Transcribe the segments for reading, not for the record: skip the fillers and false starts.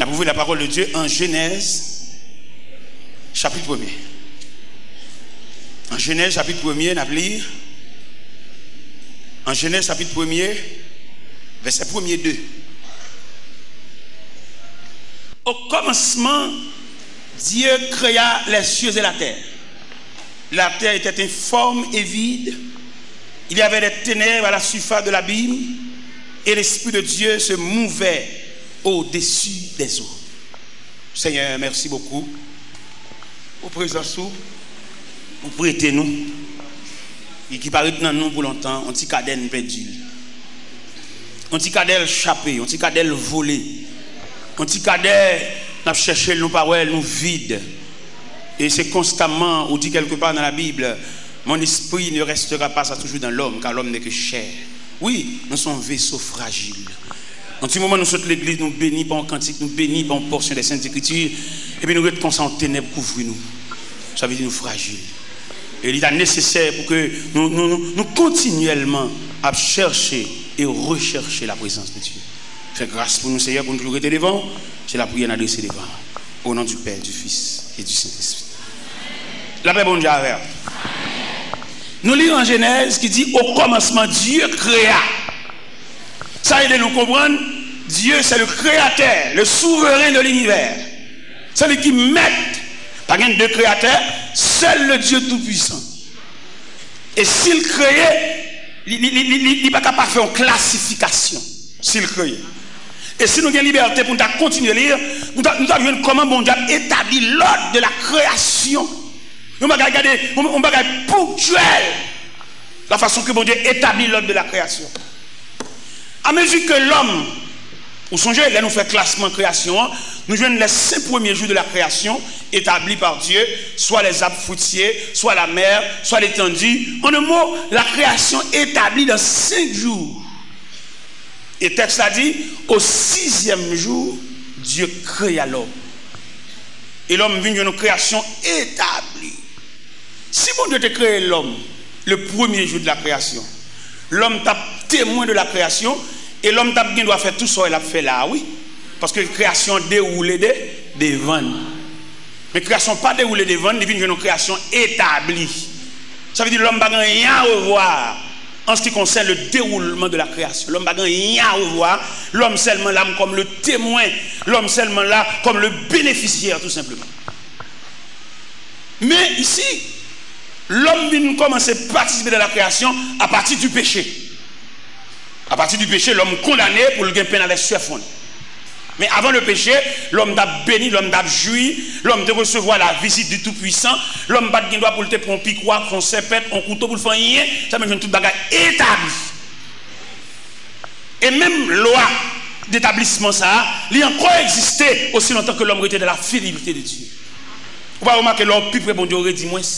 avons ouvert la parole de Dieu en Genèse, chapitre 1er. En Genèse, chapitre 1er, nous avons lu. En Genèse, chapitre 1er, verset 1er 2. Au commencement, Dieu créa les cieux et la terre. La terre était informe et vide. Il y avait des ténèbres à la surface de l'abîme et l'Esprit de Dieu se mouvait au-dessus des eaux. Seigneur, merci beaucoup pour présence, pour prêter nous. Et qui paraît dans nous pour longtemps, on petit cadelle perdu. On petit cadelle chapé, on petit cadelle volé. On petit cadelle n'a cherché nos paroles, nous vides. Et c'est constamment, on dit quelque part dans la Bible, mon esprit ne restera pas ça toujours dans l'homme, car l'homme n'est que chair. Oui, nous sommes vaisseaux fragiles. En ce moment, nous sommes l'église, nous bénis par un cantique, nous bénis par une portion des Saintes Écritures, et puis nous restons en ténèbres, couvrir-nous. Ça veut dire nous fragiles. Et il est nécessaire pour que nous continuellement à chercher et rechercher la présence de Dieu. Fais grâce pour nous, Seigneur, pour nous toujours être devant. C'est la prière adressée devant. Au nom du Père, du Fils et du Saint-Esprit. La paix, bon Dieu, avec. Nous lisons en Genèse qui dit au commencement, Dieu créa. Ça aide à nous comprendre. Dieu, c'est le créateur, le souverain de l'univers. C'est lui qui met, pas de créateur, seul le Dieu Tout-Puissant. Et s'il créait, il n'est pas capable de faire une classification. S'il créait. Et si nous avons la liberté pour nous continuer à lire, nous avons vu comment bon Dieu a établi l'ordre de la création. Nous avons regardé, on va regarder ponctuel la façon que bon Dieu établit l'ordre de la création. À mesure que l'homme, vous songez, là nous fait classement création, nous jouons les 5 premiers jours de la création établis par Dieu, soit les arbres fruitiers, soit la mer, soit l'étendue. En un mot, la création établie dans 5 jours. Et le texte a dit, au 6e jour, Dieu créa l'homme. Et l'homme vient d'une création établie. Si bon Dieu te crée l'homme, le premier jour de la création, l'homme t'a témoin de la création, et l'homme t'a bien doit faire tout ça, il a fait là, oui. Parce que la création déroule des vannes. Mais la création pas déroulée des vannes, il vient d'une création établie. Ça veut dire que l'homme n'a rien à revoir. En ce qui concerne le déroulement de la création, l'homme n'a rien à revoir. L'homme seulement là comme le témoin, l'homme seulement là comme le bénéficiaire, tout simplement. Mais ici, l'homme vient commencer à participer de la création à partir du péché. À partir du péché, l'homme condamné pour le gain peine avec sueur. Mais avant le péché, l'homme t'a béni, l'homme t'a joui, l'homme t'a recevoir la visite du Tout-Puissant, l'homme n'a pas pour te prendre un piquoir, un serpent, un couteau pour le faire rien, ça me fait tout bagage établi. Et même loi d'établissement, ça, il a encore existé aussi longtemps que l'homme était de la fidélité de Dieu. Vous pouvez remarquer l'homme plus près, bon Dieu aurait dit moins.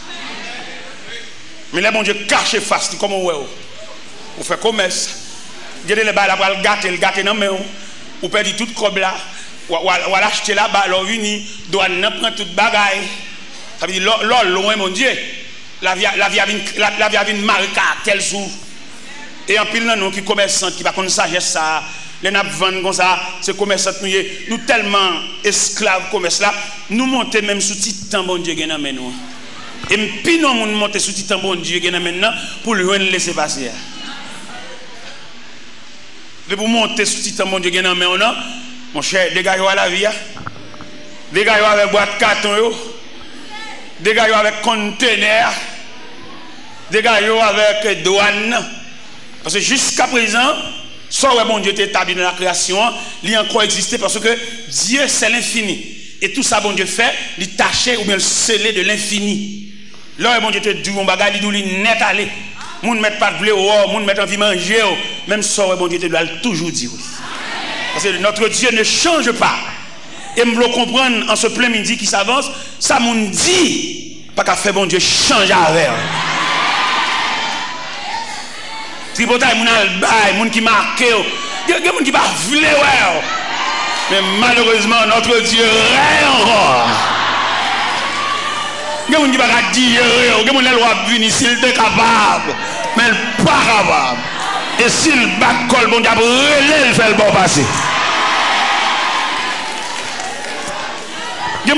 Mais là, bon Dieu cache face, comment vous faites commerce. Vous avez les balles, vous le gâter dans la main. Ou perdre toute cob là, ou l'acheter là-bas, alors vini, douane prend toute bagaille. Ça veut dire, loin, mon Dieu, la vie a une marque tel jour. Et en pile, nous qui commerçants, qui va comme sagesse ça, les nappes vendent comme ça, ces commerçants, nous tellement esclaves commerce là, nous montons même sous titan, bon Dieu, nous. Et puis nous montons sous titan, bon Dieu, maintenant, pour le laisser passer. De pour monter sous titan mon Dieu mon cher, des gars à la vie, des gars avec boîte carton, des gars avec conteneur, des gars avec douane. Parce que jusqu'à présent, soit mon Dieu est établi dans la création, il a encore existé parce que Dieu c'est l'infini. Et tout ça bon Dieu fait, il taché ou bien le scellé de l'infini. Là bon Dieu te dit on bagage il net aller. Moun met pas de blé ou moun met envie manger même ça bon Dieu te doit toujours dire. Parce que notre Dieu ne change pas. Et me le comprendre en ce plein midi qui s'avance, ça moun dit pas qu'à faire bon Dieu change avec. Tripotaille moun albay, moun qui marqué, il y a moun qui pas vle ouais. Mais malheureusement notre Dieu règne encore. Il y a moun qui pas dire, il y a moun la loi venir s'il est capable, mais il pas capable. Et s'il bat col bon Dieu relève le fait le bon passer.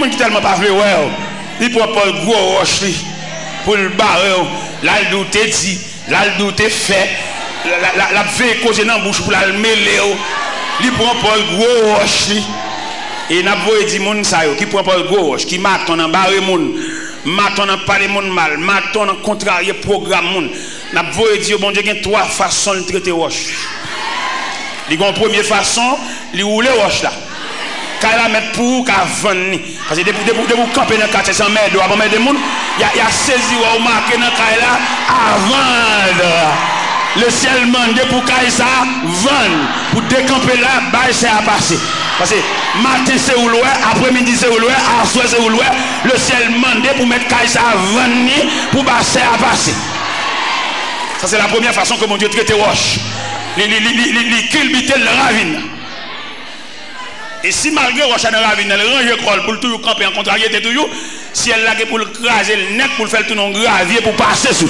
gens qui tellement pas ouais, il prend pas le gros roche pour le barrer, là le doute dit, là le doute fait, la fait causer dans la bouche pour la mêler, il prend pas le gros roche. Et n'a pas dit mon ça qui prend pas le gros roche, qui m'attend dans barrer mon, m'attend dans parler mon mal, m'attend dans contrarier programme mon. N'a pas dit bon Dieu il y a trois façons de traiter roche. Il y a une première façon, il roule roche là. Quand il la met pour qu'à vendre, parce que depuis vous camper dans 400 mètres avant mettre des monde, il y a saisi ou marqué dans caille là à vendre. Le ciel demande pour caille ça vendre, pour décamper là, bah c'est à passer. Parce que matin c'est où loin, après-midi c'est où loin, à soir c'est où loin, le ciel demande pour mettre caille ça à vendre, pour bah c'est à passer. Ça c'est la première façon que mon Dieu traite roche. Il culbute le ravine. Et si malgré roche dans la ravine, elle range l'école pour toujours camper en contrariété toujours, si elle l'a pour le craser le net pour le faire tout non gravier pour passer sous.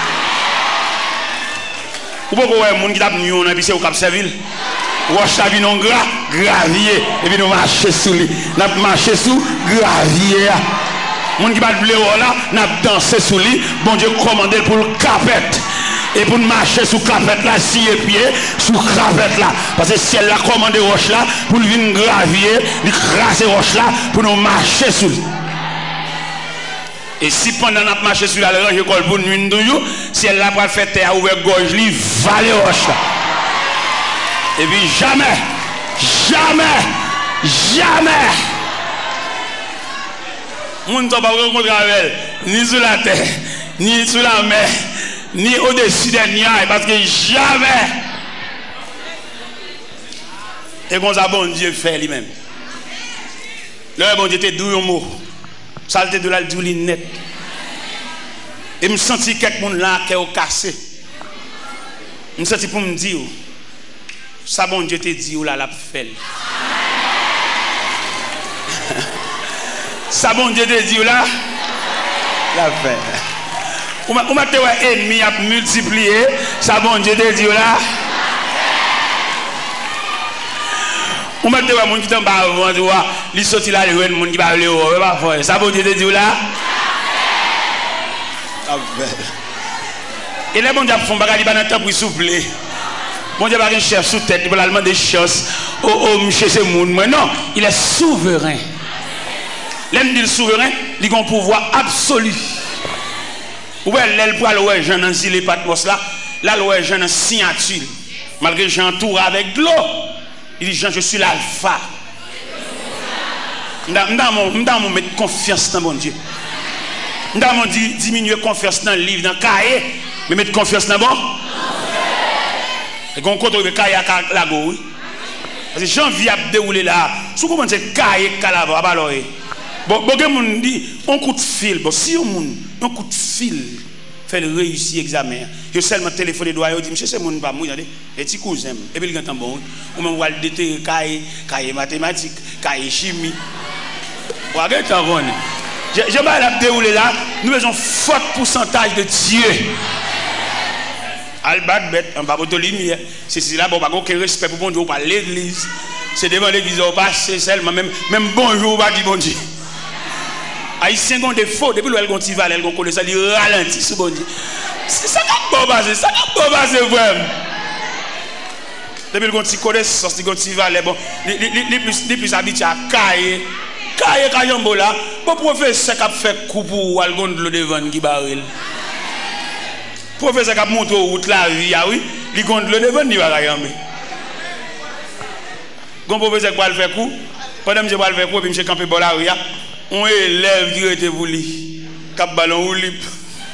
Ou pas voir monde qui t'a mis on puis c'est au Cap Serville. Roche la vie non gravier et puis nous marcher sous lui. N'a marcher sous gravier. Monde qui va blé là, n'a danser sous lui, bon Dieu commandé pour le capette. Et pour marcher sous capette là, si et pied, sous capette là. Parce que si elle a commandé roche là, pour venir gravier, il craser roche là, pour nous marcher sous lui. Et si pendant notre marché sur la range école pour nous toujours, si elle n'a pas fait terre ouvert gorge, il va les roches là. Et puis jamais, on ne peut pas rencontrer avec elle, ni sur la terre, ni sur la mer, ni au-dessus des nuages, parce que jamais. Et comme ça, bon Dieu fait lui-même. Le bon Dieu était doux un mot. Saleté de la douline net. Et je me sens quelqu'un là qui est cassé. Je me sens pour me dire, ça bon Dieu te dit, ou là la fait. Ça bon Dieu te dit, ou là la fait. Ou m'a te ennemi a multiplié, ça bon Dieu te dit, ou là. Ou m'a te monde qui t'en bas avant, tu vois, il sorti là, il y a monde qui va aller au ça bon Dieu te dit, ou là. Et les bon Dieu font bagage, il va dans le temps pour souffler. Bon Dieu va un chef sous tête, il va demander des choses. Oh, monsieur, c'est monde. Mais non, il est souverain. L'homme dit souverain, il a un pouvoir absolu. Ouais, l'aile pour aller, j'en ai les pattes là. Là, j'en ai signature. Malgré que j'entoure avec de l'eau. Il dit, Jean, je suis l'alpha. Dans mon mettre confiance dans mon Dieu. Dans mon diminuer confiance dans le livre, dans le cahier. Mais mettre confiance dans bon. Et qu'on compte le cahier à la go, oui. Parce que janvier a déroulé là. Si vous commencez cahier à la go, bon, on dit, on coup de fil. Bon, si on coup de fil fait le réussir l'examen, je seulement téléphoné doigt, je dis, monsieur, c'est mon pas moi, et petit cousin, et puis il entend bon, ou même on déterrer cahier mathématiques, cahier chimie. Regardez, je vais la dérouler là, nous avons un fort pourcentage de Dieu. Albat bête, en bas de lumière. C'est là, bon, pas aucun respect pour bon Dieu, pas l'église. C'est devant l'église, on passe seulement, même bonjour, pas dit bon Dieu. Haïtien ont des faux, depuis qu'elle continue à aller, elle connaît ça, il ralentit ce bon Dieu. C'est ça qui est basé, ça qui est basé vraiment. Depuis qu'elle connaît ça, il continue à aller, bon, il plus habitué à cailler. Caillambo là, bon professeur qui a fait coup pour aller de l'eau devant qui baril. Professeur qui a monté au route la vie, ah oui, il compte le devant ni va caillamber. Gon professeur qui a fait coup, pendant que je vais faire coup, puis monsieur campé pour la rue, on élève qui était pour lui, cap ballon ou libre.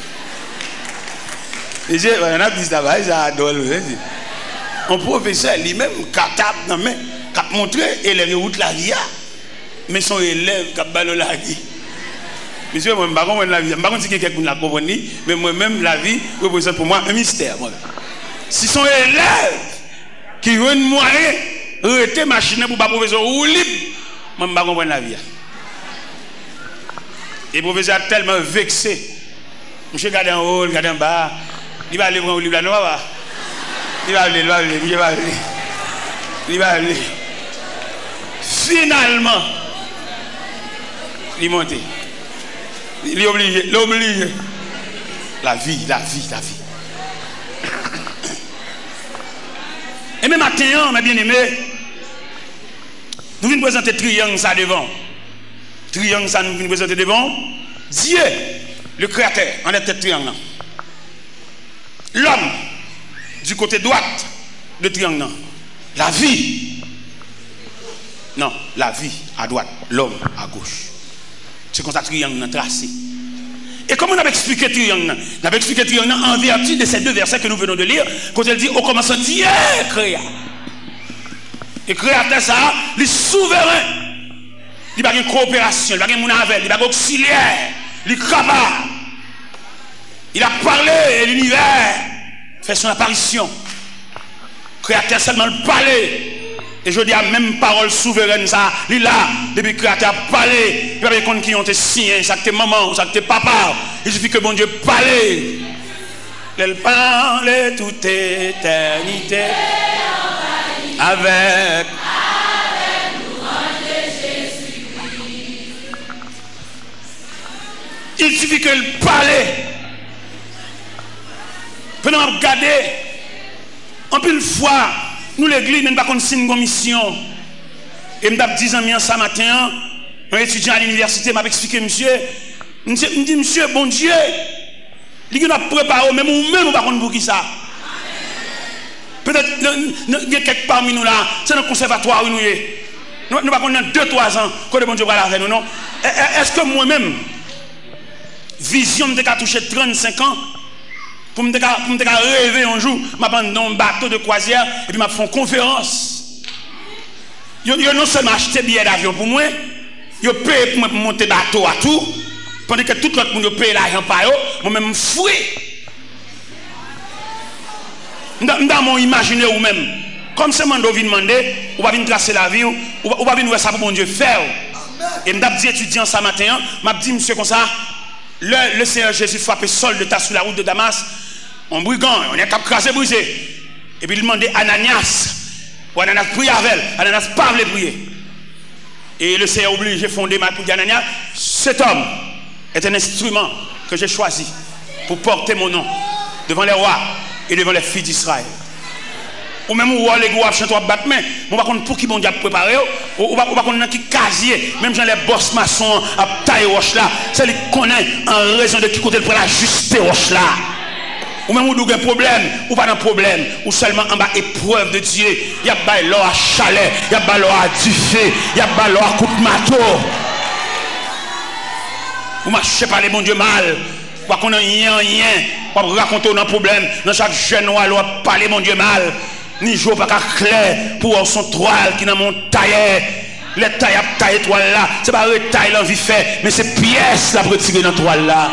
Et j'ai un dit ça va, ça adore. Un professeur lui-même capable non mais cap montrer élève route la vie. Mais son élève qui a ballon la vie. Monsieur, moi, je ne sais pas la vie. Je ne sais pas si quelqu'un l'a compris, mais moi-même, la vie représente pour moi un mystère. Si son élève qui veut une moyen, arrêter machine pour pas professeur ou libre, moi, je ne sais pas comprendre la vie. Et le professeur a tellement vexé. Monsieur, regarde en haut, regarde en bas. Il va aller prendre un livre là, non, va. Il va aller. Finalement, Il monte. Il est obligé. L'obligé. La vie. Et même matin, mes bien-aimés, nous venons présenter triangle ça devant. Triangle ça nous venons présenter devant. Dieu, le créateur, en est tête triangle. L'homme, du côté droite de triangle. La vie. Non, la vie à droite, l'homme à gauche. C'est comme ça que triangle est tracé. Et comment on a expliqué triangle? On a expliqué triangle en vertu de ces deux versets que nous venons de lire, quand elle dit au commencement Dieu créa. Et créateur ça, il est souverain. Il n'y a pas de coopération, il n'y a pas de monnaie, il n'y a pas d'auxiliaire, il est capable. Il a parlé et l'univers fait son apparition. Créateur seulement le parler. Et je dis à même parole souveraine ça, il est là, depuis que créateur a parlé, il n'y a pas de qui ont été signés, ça que maman, ça que papa, il suffit que bon Dieu parle. Il parle toute éternité avec Jésus-Christ. Il suffit que le parle. Pendant à regarder, en plus fois, nous l'église, nous ne pas signe une mission. Et je me dis à ça matin, un étudiant à l'université m'a expliqué, monsieur, me dit, monsieur, bon Dieu, il a préparé, même ou même, pas pour qui ça. Peut-être, il y a quelques parmi nous là, c'est un conservatoire où nous sommes. Nous ne pas 2-3 ans, quand le bon Dieu va la faire, nous, non? Est-ce que moi-même, vision de toucher 35 ans, pour me rêver un jour, je vais dans un bateau de croisière et puis je fais une conférence. Ils non seulement acheté billet d'avion pour moi, ils payent pour monter bateau à tout, pendant que tout le monde paye l'argent par eux, moi-même je fouille. Dans mon imaginaire ou même, comme c'est mon vient demander, on va venir tracer la vie, on va venir voir ça pour mon Dieu faire. Et je dis étudiant ce matin, je dis monsieur comme ça, le Seigneur Jésus frappé sol de tas sur la route de Damas. On brigand, on est crasé, brisé. Et puis il demandait Ananias. Ou Ananias prie avec elle. Ananias parle prier. Et le Seigneur obligé de fonder ma pour dire Ananias, cet homme est un instrument que j'ai choisi pour porter mon nom devant les rois et devant les filles d'Israël. Ou même où les gars chantent à battre main, on va connaître pour qui bon Dieu préparé, ou va connaître qui casier, même dans les boss maçons à taille roche là, c'est lui connaît en raison de qui côté pour la juste roche là. Ou même où il y a un problème, ou pas de problème, ou seulement en bas épreuve de Dieu. Il y a pas l'eau à chalet, il y a pas l'eau à du feu, il y a pas l'eau à coup de marteau. Vous marchez pas les bon Dieu mal, ou qu'on a rien, ou raconter un problème, dans chaque jeune ou alors parler mon Dieu mal, ni jour pas clair pour son toile qui dans mon tailleur. Les tailles à tailler toile là, c'est pas retaille l'envie fait, mais c'est pièce la retirer dans toile là.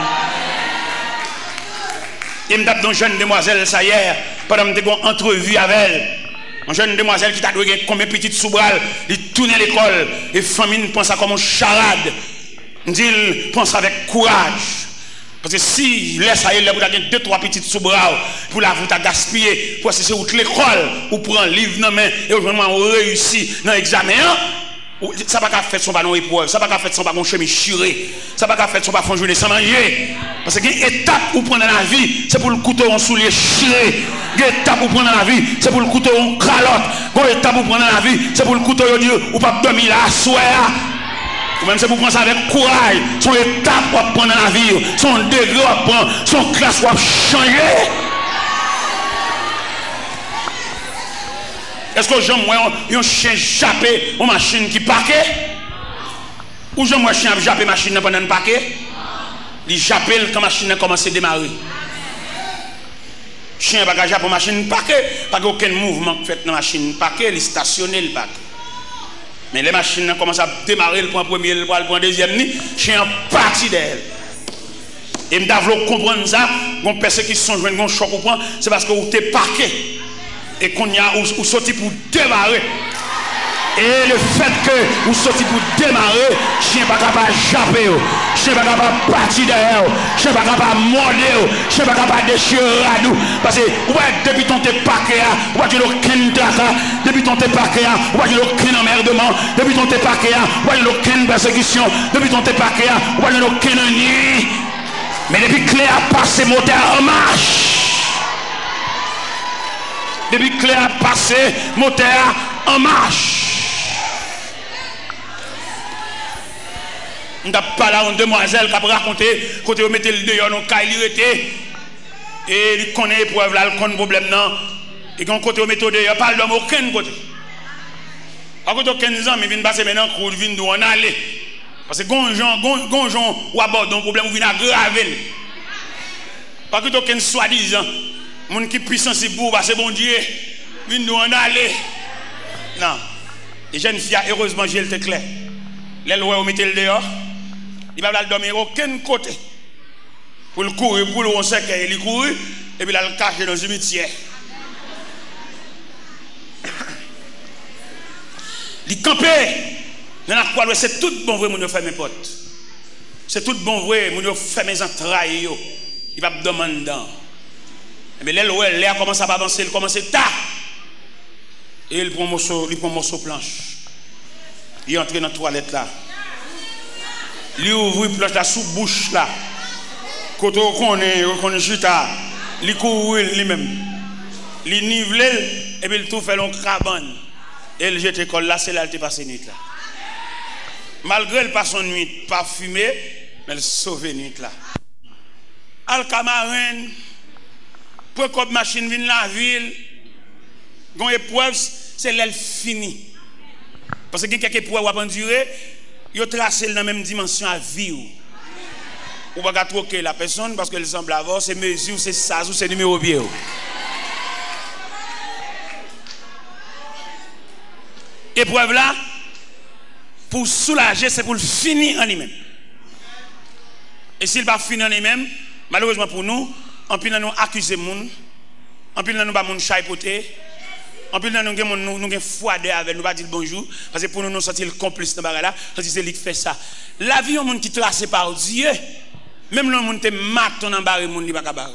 Et me tape dans une jeune demoiselle, ça hier, pendant que j'ai une entrevue avec elle. Une jeune demoiselle qui t'a donné comme une petite soubral, il tourne l'école, et famille pense à comme une charade. Il dit, pense avec courage. Parce que si laisse à elle, vous avez 2-3 petites soubras pour la vous gaspiller, pour c'est où l'école, ou prendre un livre dans main, et vraiment réussi dans l'examen. Ça va pas faire son ballon épreuve, ça va pas faire son ballon chemin chiré, ça va pas faire son ballon journée sans manger. Parce que une étape pour prendre dans la vie, c'est pour le couteau en soulier chiré. Une étape pour prendre dans la vie, c'est pour le couteau en calotte. Une étape pour prendre dans la vie, c'est pour le couteau en Dieu ou pas dormir là à soir. Ou même c'est pour prendre ça avec courage. Son étape pour prendre dans la vie, son degré pour prendre, son classe pour changer. Est-ce que j'aime un chien jappé une machine qui paquet? Ou j'aime un chien jappé une machine pendant un paquet? Il jappe quand la machine commence à démarrer. Chien va jappe une machine paquet, pas aucun mouvement fait dans la machine paquet, il stationne le paquet. Mais les machines commencent à démarrer, le point premier, le point deuxième, chien parti d'elle. Et je dois comprendre ça, quand personne qui sont joués un choc au point, c'est parce que vous êtes paquet. Et qu'on y a ou sorti pour démarrer. Et le fait que vous sortez pour démarrer, chien pas capable de japper, chien pas capable de partir derrière, chien pas capable de morder, chien pas capable de déchirer à nous. Parce que ouais, depuis ton paquet, on va dire aucun tracas, depuis ton paquet, on va dire aucun emmerdement, depuis ton paquet, on va dire aucune persécution, depuis ton paquet, on va dire aucun ennui. Mais depuis que Claire a passé moteur en marche, depuis que Claire a passé moteur en marche. On n'a pas là une demoiselle qui a raconté quand on mettait le dehors dans le cas il était et il connaît l'épreuve là, il connaît le problème non et quand on mettait dehors pas d'homme aucun côté. À côté de 15 ans mais vient passer maintenant cour vient d'où on aller parce que gonjon ou aborde un problème ou vient aggraver. Pas que aucun soi-disant monde qui puissant c'est pour parce que bon Dieu vient d'où on aller. Non. Les jeunes filles heureusement j'ai le clair. Les lois on mettait le dehors. Il ne va pas dormir aucun côté. Pour le courir, pour le on sait qu'il court, et puis il va le cacher dans le cimetière. Il campé. C'est tout bon vrai, mon fait mes potes. C'est tout bon vrai, mon fait mes entrailles. Il va me demander. Mais l'air commence à avancer, il commence à tard. Et il prend un morceau planche. Il entre dans la toilette là. Il ouvre une planche là sous bouche là. Quand on est chuta, il court lui-même. Il nivelle et puis il tout fait un crabane. Et il jette l'école là, c'est là qu'il passe nuit là. Malgré le passe nuit parfumé, mais il sauve nuit là. Alcamarin, pour que la machine vienne la ville, quand épreuve, c'est l'elle fini. Parce que quelques épreuves à endurer, ils tracé dans la même dimension à vivre. Ou pas troquer la personne parce qu'elle semble avoir ses mesures, ses sas ou ses numéros bien. Épreuve là, pour soulager, c'est pour le finir en lui-même. Et s'il va finir en lui-même, malheureusement pour nous, en plus nous accuser moun, en plus nous pas moun chaipoter. En plus, nous avons foi avec nous, pas dire bonjour, parce que pour nous, nous sentir le complice dans la là, parce que c'est lui qui fait ça. La vie, on qui est tracé par Dieu, même le monde qui est maton dans barre, monde pas barre.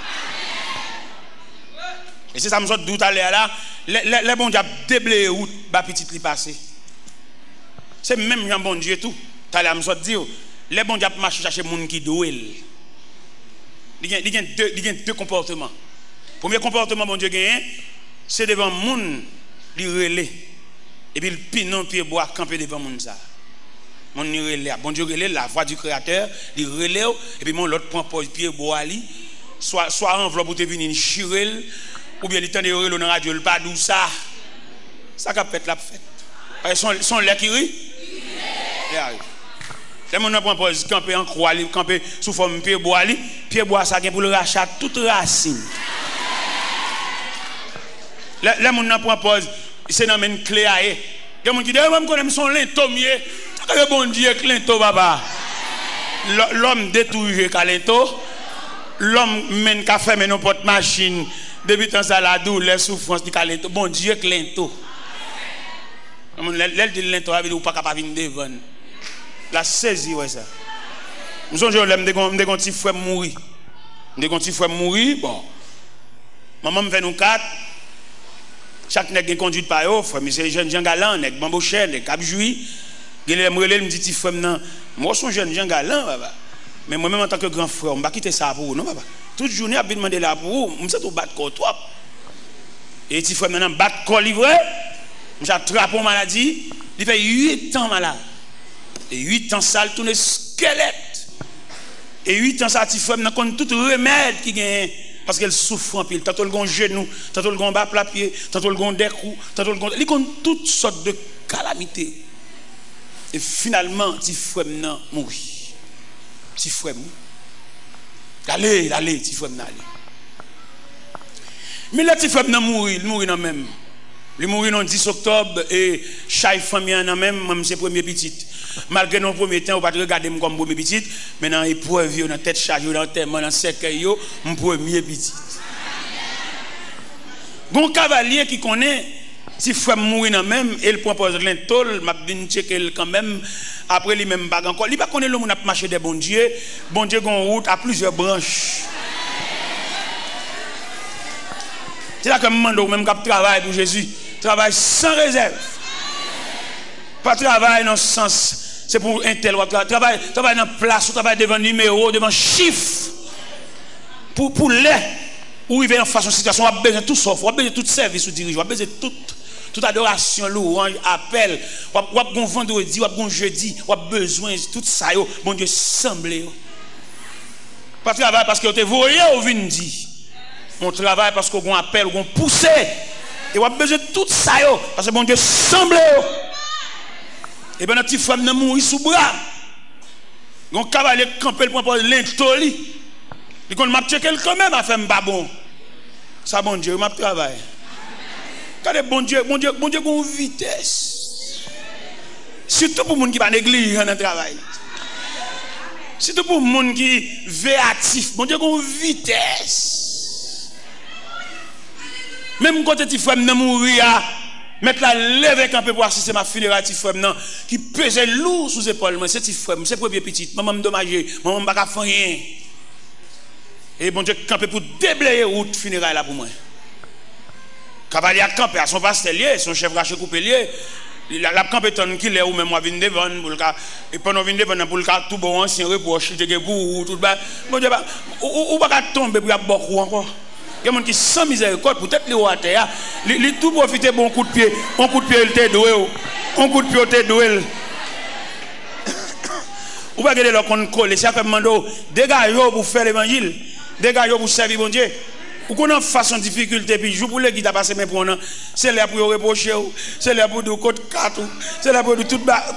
Et c'est ça, je me dis tout à l'heure là, les bons dieux déblayé route, bah petit li passé. C'est même un bon Dieu tout. Tout à l'heure, je me dis, les bons dieux marchent chercher monde qui doué. Il y a deux comportements. Premier comportement, bon Dieu gagne. C'est devant moun li relé et puis le pinon pied bois camper devant moun ça mon ni relé bon Dieu relé la voix du créateur li relé et puis mon l'autre prend pied bois li soit enveloppe pour te venir chirel ou bien il tend de relé dans radio le pas d'où ça qu'a fait la fête son lait qui rit les mon prend pause camper en croix li camper sous forme pied bois ça gain pour le rachat toute racine. Les gens qui prennent pause, c'est dans une clé à eux. Les gens qui disent, je connais son lento mieux. C'est bon Dieu, lento, papa. L'homme détruit lento. L'homme mène café, mais non porte machine. Depuis tant ça, la douleur, les souffrances, dit lento. Bon Dieu, lento. L'elle dit lento, elle dit, pas capable de venir devant. La saisie, ouais, ça. Nous sommes jeunes, je me dis, petit frère mourir. Je me dis, petit frère mourir, bon. Maman me fait nous quatre. Chaque nèg conduit par eux, frère, mais c'est jeune Jean Galant, nèg Bamboucher, nèg Capjoui. Il me dit petit frère non, moi son jeune Jean Galant papa. Mais moi même en tant que grand frère, on va quitter ça pour vous non papa. Toute journée a demandé là pour vous, on sait tout battre corps toi. Et petit frère maintenant battre corps livré, j'ai attrapé maladie, il fait 8 ans malade. Et 8 ans ça tourne squelette. Et 8 ans ça petit frère maintenant connaît tout remède qui gagne. Parce qu'elle souffre en pile. Tantôt le gon genou, tantôt le gon bas plat pied, tantôt le gon décou, tantôt le gon. Il connaît toutes sortes de calamités. Et finalement, petit frère nan mourit. Petit frère mourit. Allez, petit frère nan allez. Mais le petit frère nan mourit, il mourit nan même. Il mourit le 10 octobre et chaque famille nan même c'est premier petit. Malgré nos premiers temps, on va pas regarder comme premier petit, mais dans l'épreuve, dans tête chargée, dans terre, dans cercueil, mon premier petit. Bon cavalier qui connaît Si frère mourir dans même et il propose l'intol, m'a vinn checker quand même après lui même pas encore. Il pas connaît l'homme a marché des bon Dieu gon route à plusieurs branches. C'est là que me demande même cap travail pour Jésus, travail sans réserve. Pas travail dans le sens c'est pour un tel travail dans place, travail devant numéro, devant chiffre. Pour les où il vient en face de situation, on a besoin de tout sauf, on a besoin de tout service ou dirigeant, on a besoin de toute adoration, louange, appel, on a besoin de vendredi, on a besoin de jeudi, on a besoin de tout ça, bon Dieu, semblé. Pas travail parce que vous êtes voyé ou vient dire. On travaille parce qu'on appelle, on pousse. Et on a besoin de tout ça, parce que bon Dieu, semblé. Et bien, notre petit frère n'a mouru sous bras. On cavalier camper le point pour l'intoli. Il qu'on m'a checké quand même à faire un bon. Ça bon Dieu, m'a travail. Regardez bon Dieu, une vitesse. Surtout pour les gens qui pas négligent dans le travail. Surtout pour les gens qui véatifs. Bon Dieu, une vitesse. Même quand tu frère n'a mourir, mettre la lèvre un peu pour assister ma funéraille petit frère qui pesait lourd sous épaules. Moi c'est petit frère, c'est premier petit. Maman me dommagé, maman pas faire rien. Et bon Dieu camper pour déblayer route funéraille là pour moi. Cavalier a campé à son pastelier, son chef raché coupé lié. La campé ton qui est ou même moi vinn devant pour le cas et pendant vinn devant pour le cas tout bon ancien reproche de pour tout bas. Bon Dieu ou pas tomber pour y beaucoup encore. Il y a des gens qui sans miséricorde peut-être les à terre, les tout profiter bon coup de pied, il te doué, un coup de pied il te doué. Ou pas regarder leur compte coller, c'est comme mando dégagez pour faire l'évangile, dégagez pour servir bon Dieu. Ou qu'on a façon difficulté puis jour pour les qui t'a passé mais pour non, c'est là pour reprocher, c'est là pour de côté 4, c'est là pour de tout bas.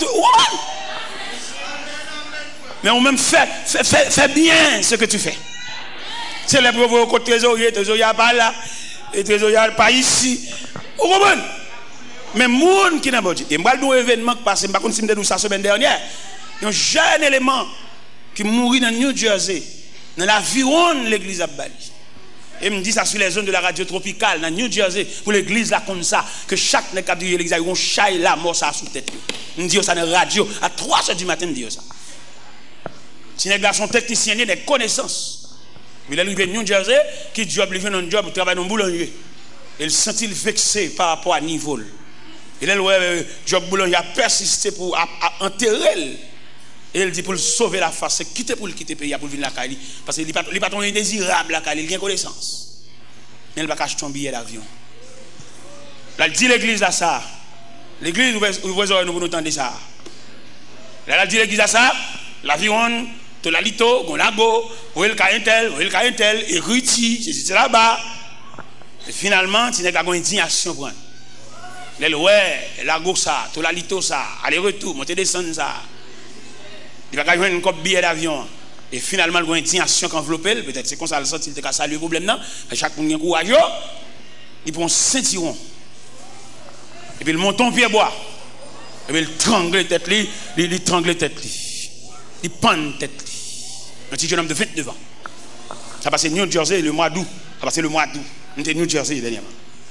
Mais on même fait bien ce que tu fais. C'est là pour voir côté trésorier pas là et trésorier pas ici. Vous comprenez? Mais monde qui n'a pas dit. Et moi le événement qui passe, pas comme si me dit ça semaine dernière. Un jeune élément qui mourit dans New Jersey, dans l'aviron de l'église à Bali. Et me dit ça sur les zones de la radio tropicale dans New Jersey pour l'église là comme ça que chaque nèg qui dit l'église ils vont chaille là mort ça sous tête. Me dit ça dans la radio à 3h du matin me dit ça. Si nèg là sont techniciens des connaissances. Il est arrivé à New Jersey, qui job, il vient dans un job, il travaille dans un boulanger. Il sent vexé par rapport à niveau. Il est le job boulanger a persisté pour enterrer. Et il dit pour le sauver la face, c'est quitter pour le quitter le pays pour venir la Cali. Parce qu'il n'est pas indésirable la Cali, il a connaissance. Mais il ne va pas acheter un billet d'avion. Là, il dit l'église là ça. L'église, vous voyez, nous entendons ça. Là, il dit l'église là ça, l'avion. Tolalito, Gonago, Oel Kaintel, Eriti, c'est là-bas. Et finalement, tu n'as pas une indignation pour elle. Ouais, Lago ça, Tolalito ça, aller-retour, monter descendre ça. Il va gagner une billet d'avion. Et finalement, il y a une indignation qui enveloppe, peut-être c'est comme ça, il sent qu'il a salué le problème. Chaque monde qui est courageux, il prend un ceinturon. Et puis il monte en pied bois. Et puis il trangle tête, il trangle tête. Il pend tête. Un petit jeune homme de 29 ans. Ça passé New Jersey le mois d'août. Ça passé le mois d'août. On était New Jersey dernièrement.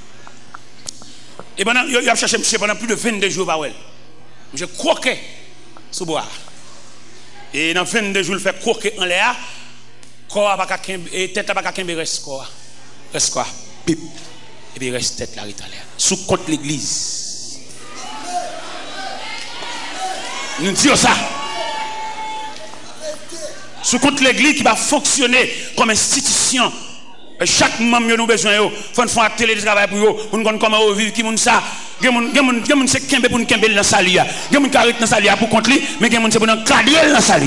Et pendant, il a cherché monsieur pendant plus de 22 jours par elle. Je croquais sous bois. Et dans 22 jours, il fait croquer en l'air. Corps pas et tête pas qu'un reste quoi. Reste quoi? Pip. Et puis reste tête là en l'air. Sous contre l'église. Nous disons ça. Sous compte l'église qui va fonctionner comme institution. Chaque membre nous besoin yo, faut faire un télétravail pour yo, pour nous connaître comment vivre qui moun ça. Gen c'est kembe pour nous kembe dans salia. Gen moun carré dans salia pour compte li, mais gen moun c'est pour nous cadrer dans salia.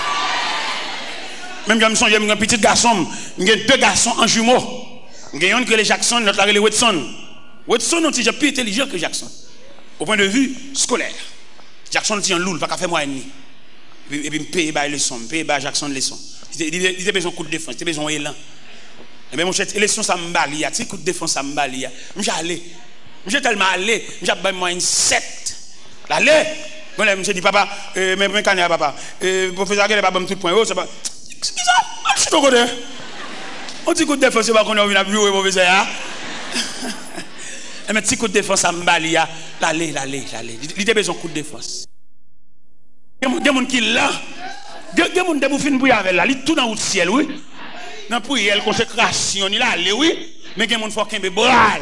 Même je me songe un petit garçon, j'ai deux garçons en jumeaux. J'ai un qui est Jackson, l'autre là est Watson. Watson est déjà plus intelligent que Jackson au point de vue scolaire. Jackson est un loul, pas qu'à faire moi ennemi. Et puis, me paye les leçons, me paye Jackson les leçons. Il a besoin de coup de défense, il a besoin d'élan. Et bien, mon cher, l'élection, ça me balie, tu sais, coup de défense, ça me balie. Je suis allé. Je suis tellement allé, j'ai besoin moi une 7. Allez, bon, là, je me dis, papa, mais quand il y a papa, professeur, il n'y a pas de tout point. C'est pas. C'est qui ça? Je suis au côté. On dit coup de défense, c'est pas qu'on a vu la bureau, professeur. Et mais petit coup de défense à m'bali ya, l'aller. Il était besoin de coup de défense. Il y a des gens qui là, il y a des gens qui fin pour avec là, il tout dans le ciel oui. Dans prière consécration, il aller oui, mais il y a des gens qui font bral.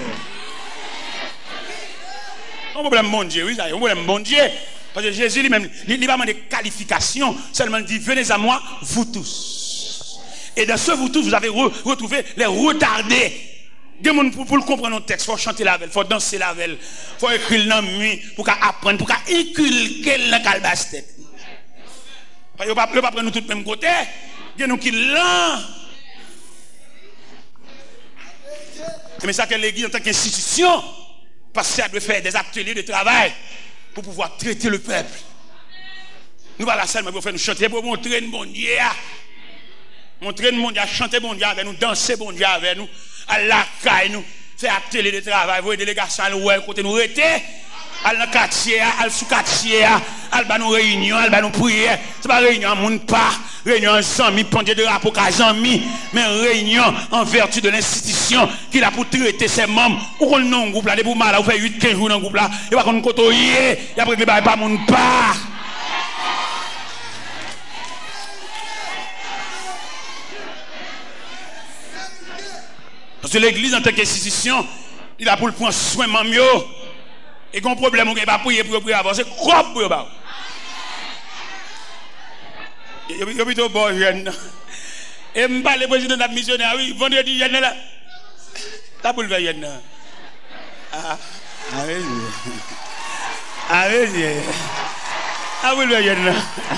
Un problème bon Dieu, oui, ça, un problème bon Dieu. Parce que Jésus lui-même, il n'a pas demandé qualification, seulement il dit venez à moi, vous tous. Et dans ce vous tous, vous avez retrouvé les retardés. Des gens pour comprendre nos textes, il faut chanter la veille, il faut danser la veille, il faut écrire dans la nuit, pour apprendre, pour inculquer dans la calebasse tête. Parce que ne pas prendre nous tous le même côté. Il y a nous qui l'ont. Mais ça que l'église en tant qu'institution, parce qu'elle doit faire des ateliers de travail pour pouvoir traiter le peuple. Nous voilà seulement pour faire nous chanter, pour montrer le bon Dieu. Montrer le bon Dieu, chanter bon Dieu avec nous, danser bon Dieu avec nous, à la caille nous, faire atelier de travail, voir des délégations à nous, côté nous rester. Al dans quartier, al sous quartier, al ba nous réunion, al ba nous prière. C'est pas réunion moun pas, réunion ensemble, pendant de rapport qu'à amis, mais réunion en vertu de l'institution qui a pour traiter ses membres. Ou qu'on non groupe là, des pour mal, ou fait 8-15 jours dans groupe là, et pas qu'on côtoyer, et après que pas moun pas. Parce que l'église en tant qu'institution, il a pour le prendre soin mamio. Et qu'on problème, on ne peut pas prier pour avancer, crop pour eux. Il y a plutôt bon jeune. Et je parle le président de la missionnaire, oui, vendredi, jeune là. La boule de jeune. Ah, oui. Ah, oui. La boule de jeune.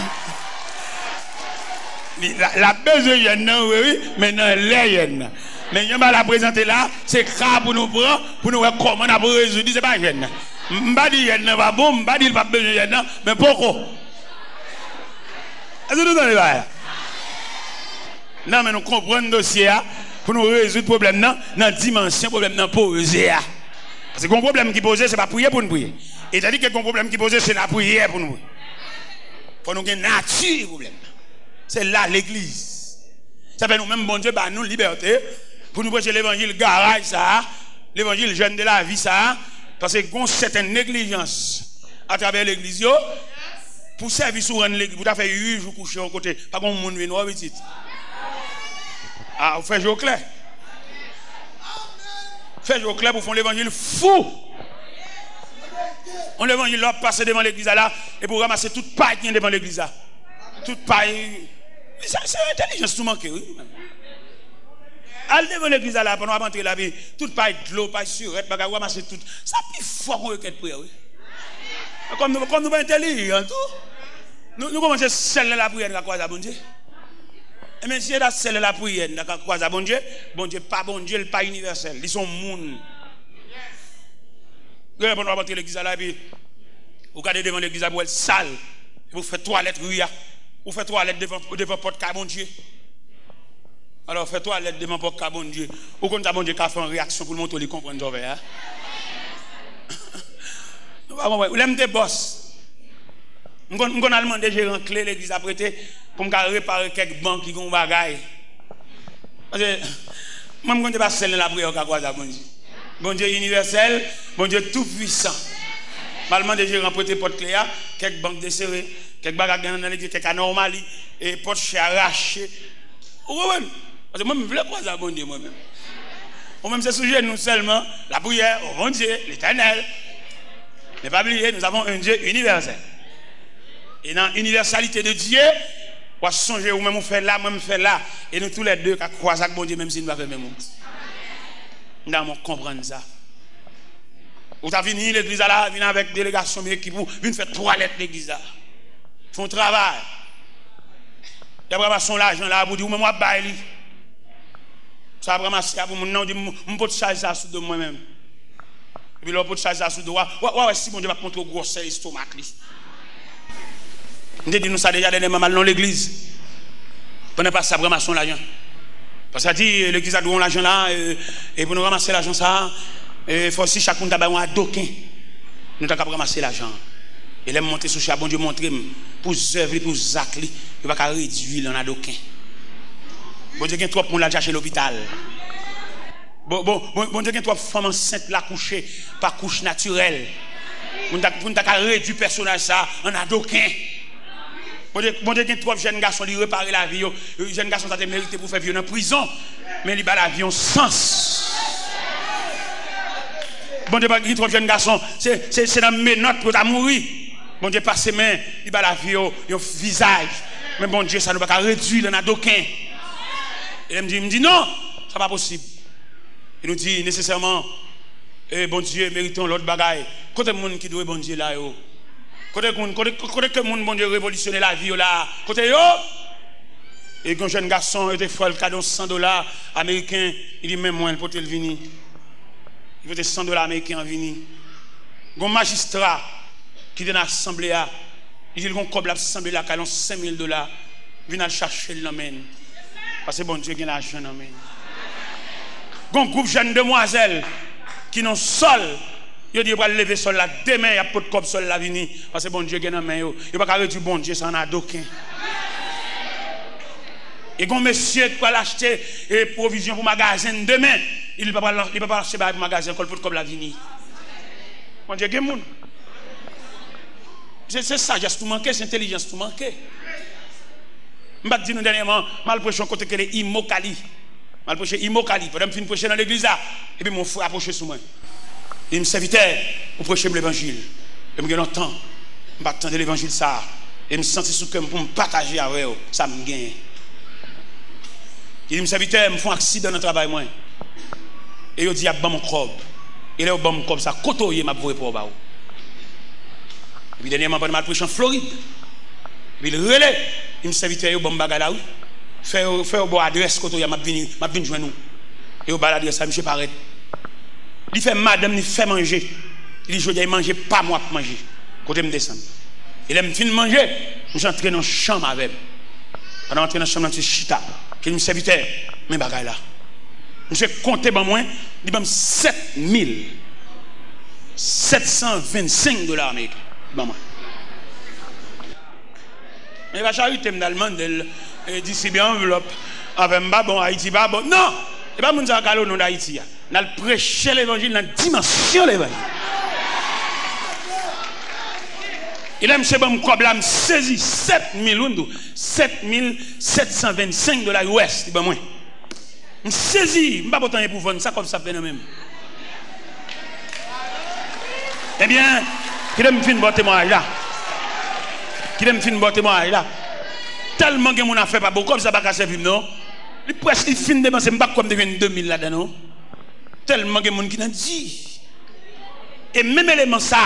La besoin de jeune, oui, mais non, les jeunes. Mais on va la présenter là, c'est grave pour nous prendre, pour nous voir comment on a résoudre, c'est pas jeune. M'ba dit y'a pas bon, m'ba dit pas besoin y'a mais pourquoi? Est-ce que nous allons voir? Non, mais nous comprenons le dossier pour nous résoudre le problème dans la dimension problème dans posé. Parce que le problème qui pose, c'est pas prier pour nous prier. Et c'est-à-dire que le problème qui pose, c'est la prière pour nous. Pour nous gagner nature problème. C'est là l'église. Ça fait nous-mêmes, bon Dieu, bah nous liberté pour nous prêcher l'évangile garage ça, l'évangile jeune de la vie ça. Parce que y a une certaine négligence à travers l'église pour servir sur l'église. Vous avez fait 8 jours coucher au côté. Pas comme monde noir petit. Ah, vous faites jour clair. Faites jour clair pour faire l'évangile fou. On l'évangile là passer devant l'église là et pour ramasser toute paille qui est devant l'église là. Toute paille. C'est intelligence tout manqué, oui. Al devant l'église là, pendant qu'on rentrer la vie, toute paille de l'eau, paille surette, bagarre, ramasser tout. Ça plus fort qu'on requête prière, oui. Comme nous sommes intelligents, tout. Nous commençons à sceller la prière, à quoi ça, bon Dieu? Et même si on a scellé la prière, à quoi ça, bon Dieu, pas bon Dieu, pas universel. Ils sont moun. Pendant qu'on rentrer l'église là, puis vous regardez devant l'église là, vous êtes sale. Vous faites toilette, oui, vous faites toilette devant porte car bon Dieu. Alors fais toilette devant porte car bon Dieu. Ou quand bon Dieu qui a fait une réaction pour le montrer les comprendre j'en vais. Vous l'aimez des boss. On a demandé gérant clé l'église a prêté pour me réparer quelques banques qui ont bagaille. Parce que moi je ne pas sceller la prière à quoi ça bon Dieu. Bon Dieu universel, bon Dieu tout puissant. Mallement des gérants prêté porte clé quelques banques desserrées, quelques bagages dans l'église, quelques anomalies et porte chez arraché. Parce que moi, je ne veux pas ça, bon Dieu, moi-même. Moi-même, c'est sujet, nous seulement, la prière, au bon Dieu, l'éternel. Mais pas oublier, nous avons un Dieu universel. Et dans l'universalité de Dieu, on va songer, ou même on fait là, moi, je fais là. Et nous tous les deux, qui croisent avec bon Dieu, même si nous ne faisons pas même chose. Nous devons comprendre ça. Vous avez fini l'église là, venez avec délégation, mais qui vous venez faire toilette l'église là. Font travail. Il y a vraiment son l'argent là, vous dites, moi, je vais ça va vraiment pour mon nom, je peux charger ça sous de moi-même. Et puis là, je peux charger ça sous de moi. Ouais, si mon Dieu va montrer au gros estomac. On dit nous ça déjà dernièrement mal dans l'église. On n'est pas ça vraiment son l'argent. Parce que ça dit, l'église a donné l'argent là, et pour nous ramasser l'argent ça, il faut aussi chacun d'abord un doquin. Nous avons ramasser l'argent. Et là, monter sur bon Dieu montrer pour œuvrer, pour zacler, il va pas réduire dans un doquin. Bon Dieu, il y a trop de monde là chez l'hôpital. Bon Dieu, il y a trois femmes enceintes là couchées par couche naturelle. On t'a réduit le personnage ça en adoquin. Bon Dieu, il y a trois jeunes garçons qui réparent la vie. Les jeunes garçons ont mérité pour faire vivre en prison, mais ils ont la vie en sens. Bon Dieu, il y a trois jeunes garçons, c'est dans mes notes pour mourir. Bon Dieu, passe ses mains, il a la vie au visage. Mais bon Dieu, ça ne va pas réduire en adoquin. Et il me dit non, ça n'est pas possible. Il nous dit nécessairement, bon Dieu, méritons l'autre bagaille. Côté le monde qui doit bon Dieu là, côté que monde bon Dieu révolutionner la vie là, côté yo. Et quand un jeune garçon était folle, cadeau $100 américains, il dit même moi, il peut le venir. Il faut $100 américains en venir. Un magistrat qui est dans l'assemblée, il dit qu'on coble l'assemblée là, qu'il a $5,000, vient le chercher l'amène. Parce que bon Dieu a l'argent l'amène. Un groupe de jeunes demoiselles qui n'ont sol, ils disent qu'ils lever sol là, demain il y a pas de cop sol là venir. Parce que bon Dieu a l'argent, il ne va pas réduire bon Dieu, ça n'a d'aucun. Et quand monsieur qui va l'acheter et provision pour le magasin demain, il ne peut pas acheter pour le magasin comme la venir. Mon Dieu, il y a des gens. C'est sagesse tout manqué, c'est intelligence tout manqué. Je vais dire dernièrement, je vais prêcher un côté que les Imokali. Je vais prêcher Imokali. Pendant que je prêcher dans l'église, et puis mon frère approché sur moi. Il me serviteur pour prêcher l'évangile. Et je me longtemps, je vais attendre l'évangile ça. Et je me sentis sous cœur pour me partager avec eux. Ça me gagne. Il me serviteur, je me fais un accident dans le travail. Et il dit, il y a mon corps. Et là, il y a mon corps, ça côtoyer ma voix pour vous. Et puis dernièrement, je vais prêcher en Floride. Et puis le relais, il me serviteur, il y a bon bagage là. Faire une bonne adresse, côtoyer, je vais joindre nous. Et au bas l'adresse, je paraît. Il fait madame, il fait manger. Il dit, je vais manger, pas moi pour manger. Côté me descendre. Et là, je finis de manger, je suis entré dans la chambre avec. Pendant entrer dans la chambre, je suis chita. Qui me serviteur, mais bagaille là. Je suis compté par moi, il m'a $7,725 américains. Bon, mais la charité me demande distribuer enveloppe. Avec moi, bon, Haïti, bah bon. Non! Et pas mon zakalo non d'Haïti. On a prêché l'évangile dans la dimension de l'évangile. Il a monsieur bon comme là me saisi $7,725 US, ben moi. Me saisi, me pas autant pour vendre ça comme ça fait même. Eh bien, qui me fait un bon témoignage là. Qui me fait un bon témoignage là. Tellement que mon affaire pas beaucoup comme ça pas servir non. Il presque fin de dépenser pas comme devient 2000 là-dedans non. Tellement que mon qui n'a dit. Et même élément ça,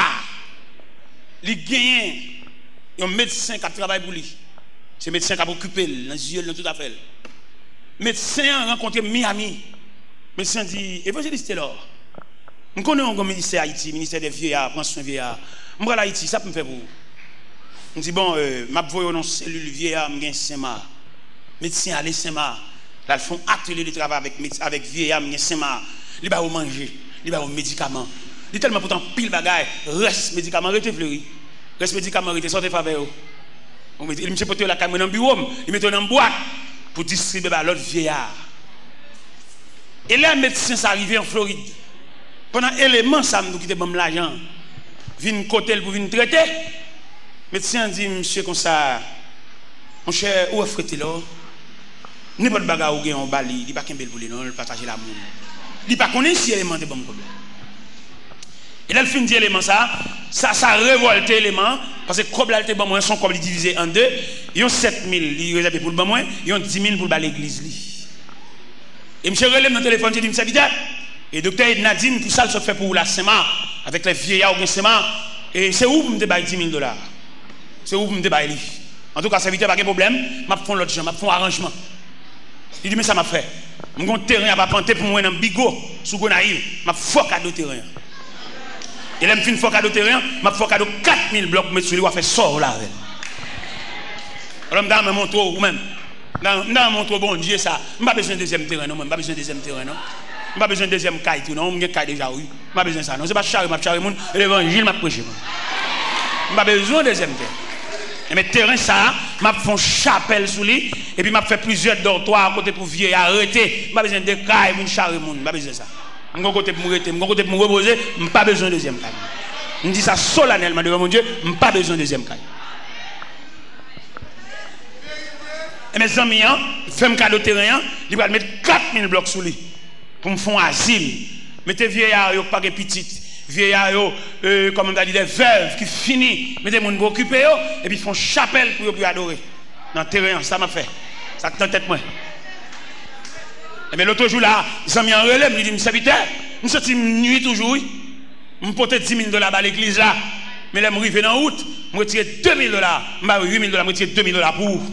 il gagne un médecin qui travaille pour lui. C'est un médecin qui a occupé dans les yeux dans tout à fait. Médecin a rencontré Miami. Médecin dit évangéliste là. Je connais un ministère Haïti, ministère des vieillards, prends soin des vieillards. Je vais à Haïti, ça peut me faire pour vous. Je dis bon, je vais dans une cellule vieillard, je vais Saint-Marc. Médecin allez Saint-Marc. Là, ils font atelier de travail avec vieillard, je vais Saint-Marc. Ils vont manger, ils vont médicaments. Il tellement pourtant pile bagaille, reste médicament, reste fleuri. Reste médicament, reste sortez faveur. Il me porte la caméra dans le bureau, il met dans une boîte pour distribuer à l'autre vieillard. Et là, le médecin s'est arrivé en Floride. Pendant l'élément, ça me dit bon l'argent. Vine côté pour venir traiter. Le médecin dit, monsieur, comme ça, mon cher, où est-ce que là? N'importe bagarre ou en Bali, il n'y a pas qu'un bel boulot, non, il partage l'amour. Il n'y a pas qu'on ait si élément de bon problème. Et là, le fin de l'élément, ça révolte l'élément, parce que comme là, bon, son comme divisé en deux, ils ont 7000, ils réservent pour le bon moins, ils ont 10 000 pour l'église. Et monsieur relève dans le téléphone, il dit, monsieur, et docteur Nadine, pour ça, il se fait pour la SEMA, avec les vieillards ou SEMA, et c'est où vous me débaillez $10,000? C'est où vous me débaillez? En tout cas, ça évite pas de problème, je vais faire l'autre chose, je vais faire un arrangement. Il dit, mais ça m'a fait. Je vais terrain à panter pour moi dans Bigot, sous Gonaïve, je vais faire cadeau terrain. Et là, je fais un cadeau terrain, je vais faire cadeau 4000 blocs, mais celui-là, je vais faire sort là. Alors, je vais mon trou, ou même, dans mon trou, bon Dieu, ça, je n'ai pas besoin de deuxième terrain, non, je n'ai pas besoin de deuxième terrain, non. Je n'ai pas besoin de deuxième caille, non, je n'ai pas déjà, oui. Je n'ai pas besoin de ça, non, c'est pas charre, je vais charrer, l'évangile m'a prêché. Je n'ai pas besoin de deuxième terrain. Mais terrain ça, m'a fait une chapelle sous lui et puis m'a fait plusieurs dortoirs à côté pour vieux arrêter. Pas besoin de caille pour charrer monde, pas besoin de ça. Mon côté pour m'arrêter, mon côté pour me reposer, pas besoin de deuxième caille. Je dis ça solennellement devant mon Dieu, pas besoin de deuxième caille. Et mes amis, fais un cadeau terrain, il va mettre 4000 blocs sous lui pour me faire un asile. Mettez vieillard, pas de petite. Vieillard, comme on a dit, des veuves qui finissent, mettez mon pour occuper et puis font chapelle pour adorer. Dans le terrain, ça m'a fait. Ça te tête moi. Et bien l'autre jour là, ils ont mis en relais, ils disent, serviteur, nous sommes nuit toujours, je me porte 10 000 $ à l'église là. Mais là, je suis arrivé en août, je retire 2 000 $, je 8 000 $, je retire 2 000 $ pour vous.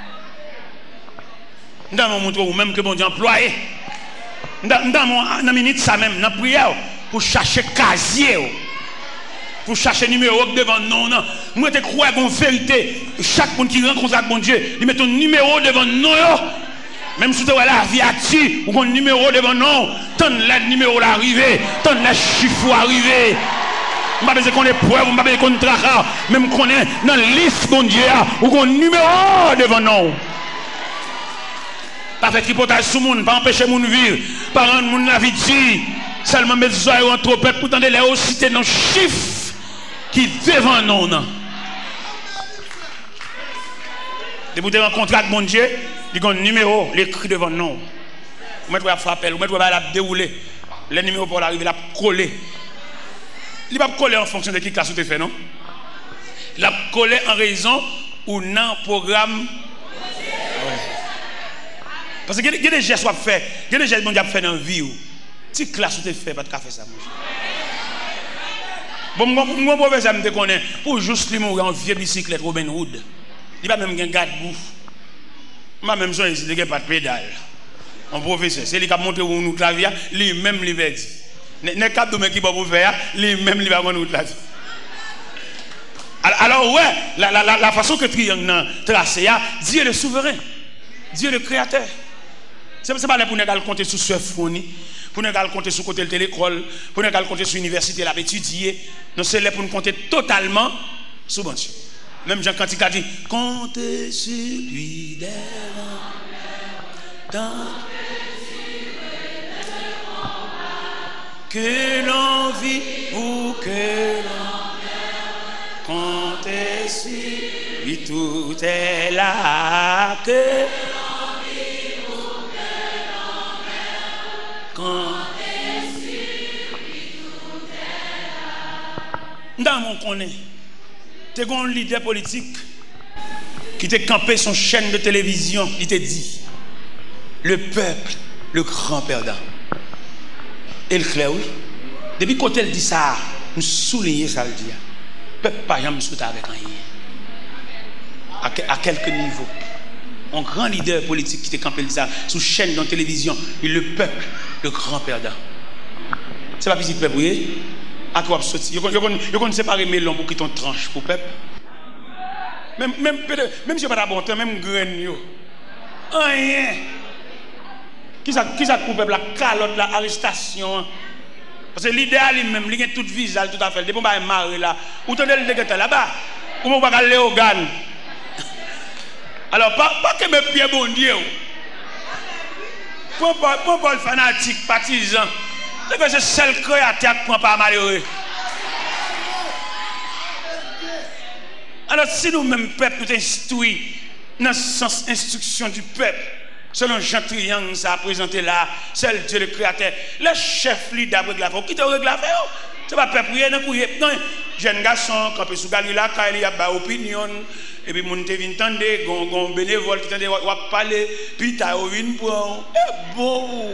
Dans mon montre ou même que bon Dieu employé. Dans mon minute ça même, dans la prière, pour chercher casier, pour chercher numéro devant nous. Moi, je crois en vérité. Chaque monde qui rencontre avec bon Dieu, il met un numéro devant nous. Même si tu as la viature, ou un numéro devant nous, tant le numéro l'arrivée, tant le chiffre arrivé. Je ne sais pas qu'on est preuve, je ne sais pas qu'on est tracas, même qu'on est dans la liste bon Dieu, ou un numéro devant nous. Pas faire tripotage sur le monde, pas empêcher le monde de vivre, pas rendre le monde la vie de seulement mettre les oreilles entre peuple pour tenter les citer dans chiffres qui devant nous. De vous rencontrer avec mon Dieu, il y a un numéro, l'écrit devant nous. Vous mettez faire appel, vous mettez la dérouler, les numéros pour l'arriver, la coller. Il ne va pas coller en fonction de qui classe vous fait, non? Il va coller en raison ou non programme. Parce qu'il y a des gestes à faire, il y a des gestes que fait dans la vie. Si classe où tu fais, pas de faire ça. Bon, moi, professeur, je me connais, pour juste lui mourir en vieille bicyclette Robin Hood. Il n'y a pas même un garde-bouffe. Moi, même ça, il n'y a pas de pédale. Un professeur, c'est lui qui a monté où nous clavier, lui-même, il va dire. N'est pas de qui va vous faire, lui-même, il va nous clavier. Alors, ouais, la façon que triangle tracé, Dieu est le souverain, Dieu est le créateur. Ce n'est pas là pour nous compter sur ce fourni, pour nous compter sur côté de l'école, pour nous compter sur l'université, là, étudier. Non, c'est là pour nous compter totalement sur bon Dieu. Même Jean Cantique a dit, comptez sur lui des que l'on vit ou que l'on comptez sur lui, tout est là que dans mon connaît, tu as un leader politique qui t'a campé son chaîne de télévision, il t'a dit le peuple, le grand perdant. Et le clair, oui. Depuis quand elle dit ça, nous soulignons ça le dire. Le peuple pas jamais sauter avec rien. À quelque niveau. Un grand leader politique qui t'a campé ça sous chaîne de télévision, et le peuple, le grand perdant. C'est pas petit peuple, oui. À quoi sortir? Vous connaissez séparer melon pour quitter une tranche pour peuple. Même si pas bon temps, même graine yo. Rien. Qui ça pour peuple la calotte, la arrestation. Parce que l'idéal lui-même, il a tout visage, tout à fait. Depuis qu'on marre là, ou t'en le dégueulasse là-bas, ou on va aller au GAN. Alors, pas que mes pieds bon Dieu. Pas le fanatique, partisan. C'est que c'est seul créateur qui prend pas malheureux. Alors, si nous-mêmes, peuple, nous instruisons dans le sens instruction du peuple, selon Jean Triangle, ça a présenté là, seul Dieu le créateur, le chef leader de la qui te règle la faire. C'est pas peuple, non, jeune garçon, quand il sous Galila, quand il y a une opinion, et puis mon te vient tendre, gon bénévole qui tende à parler, puis tu as une pour bon.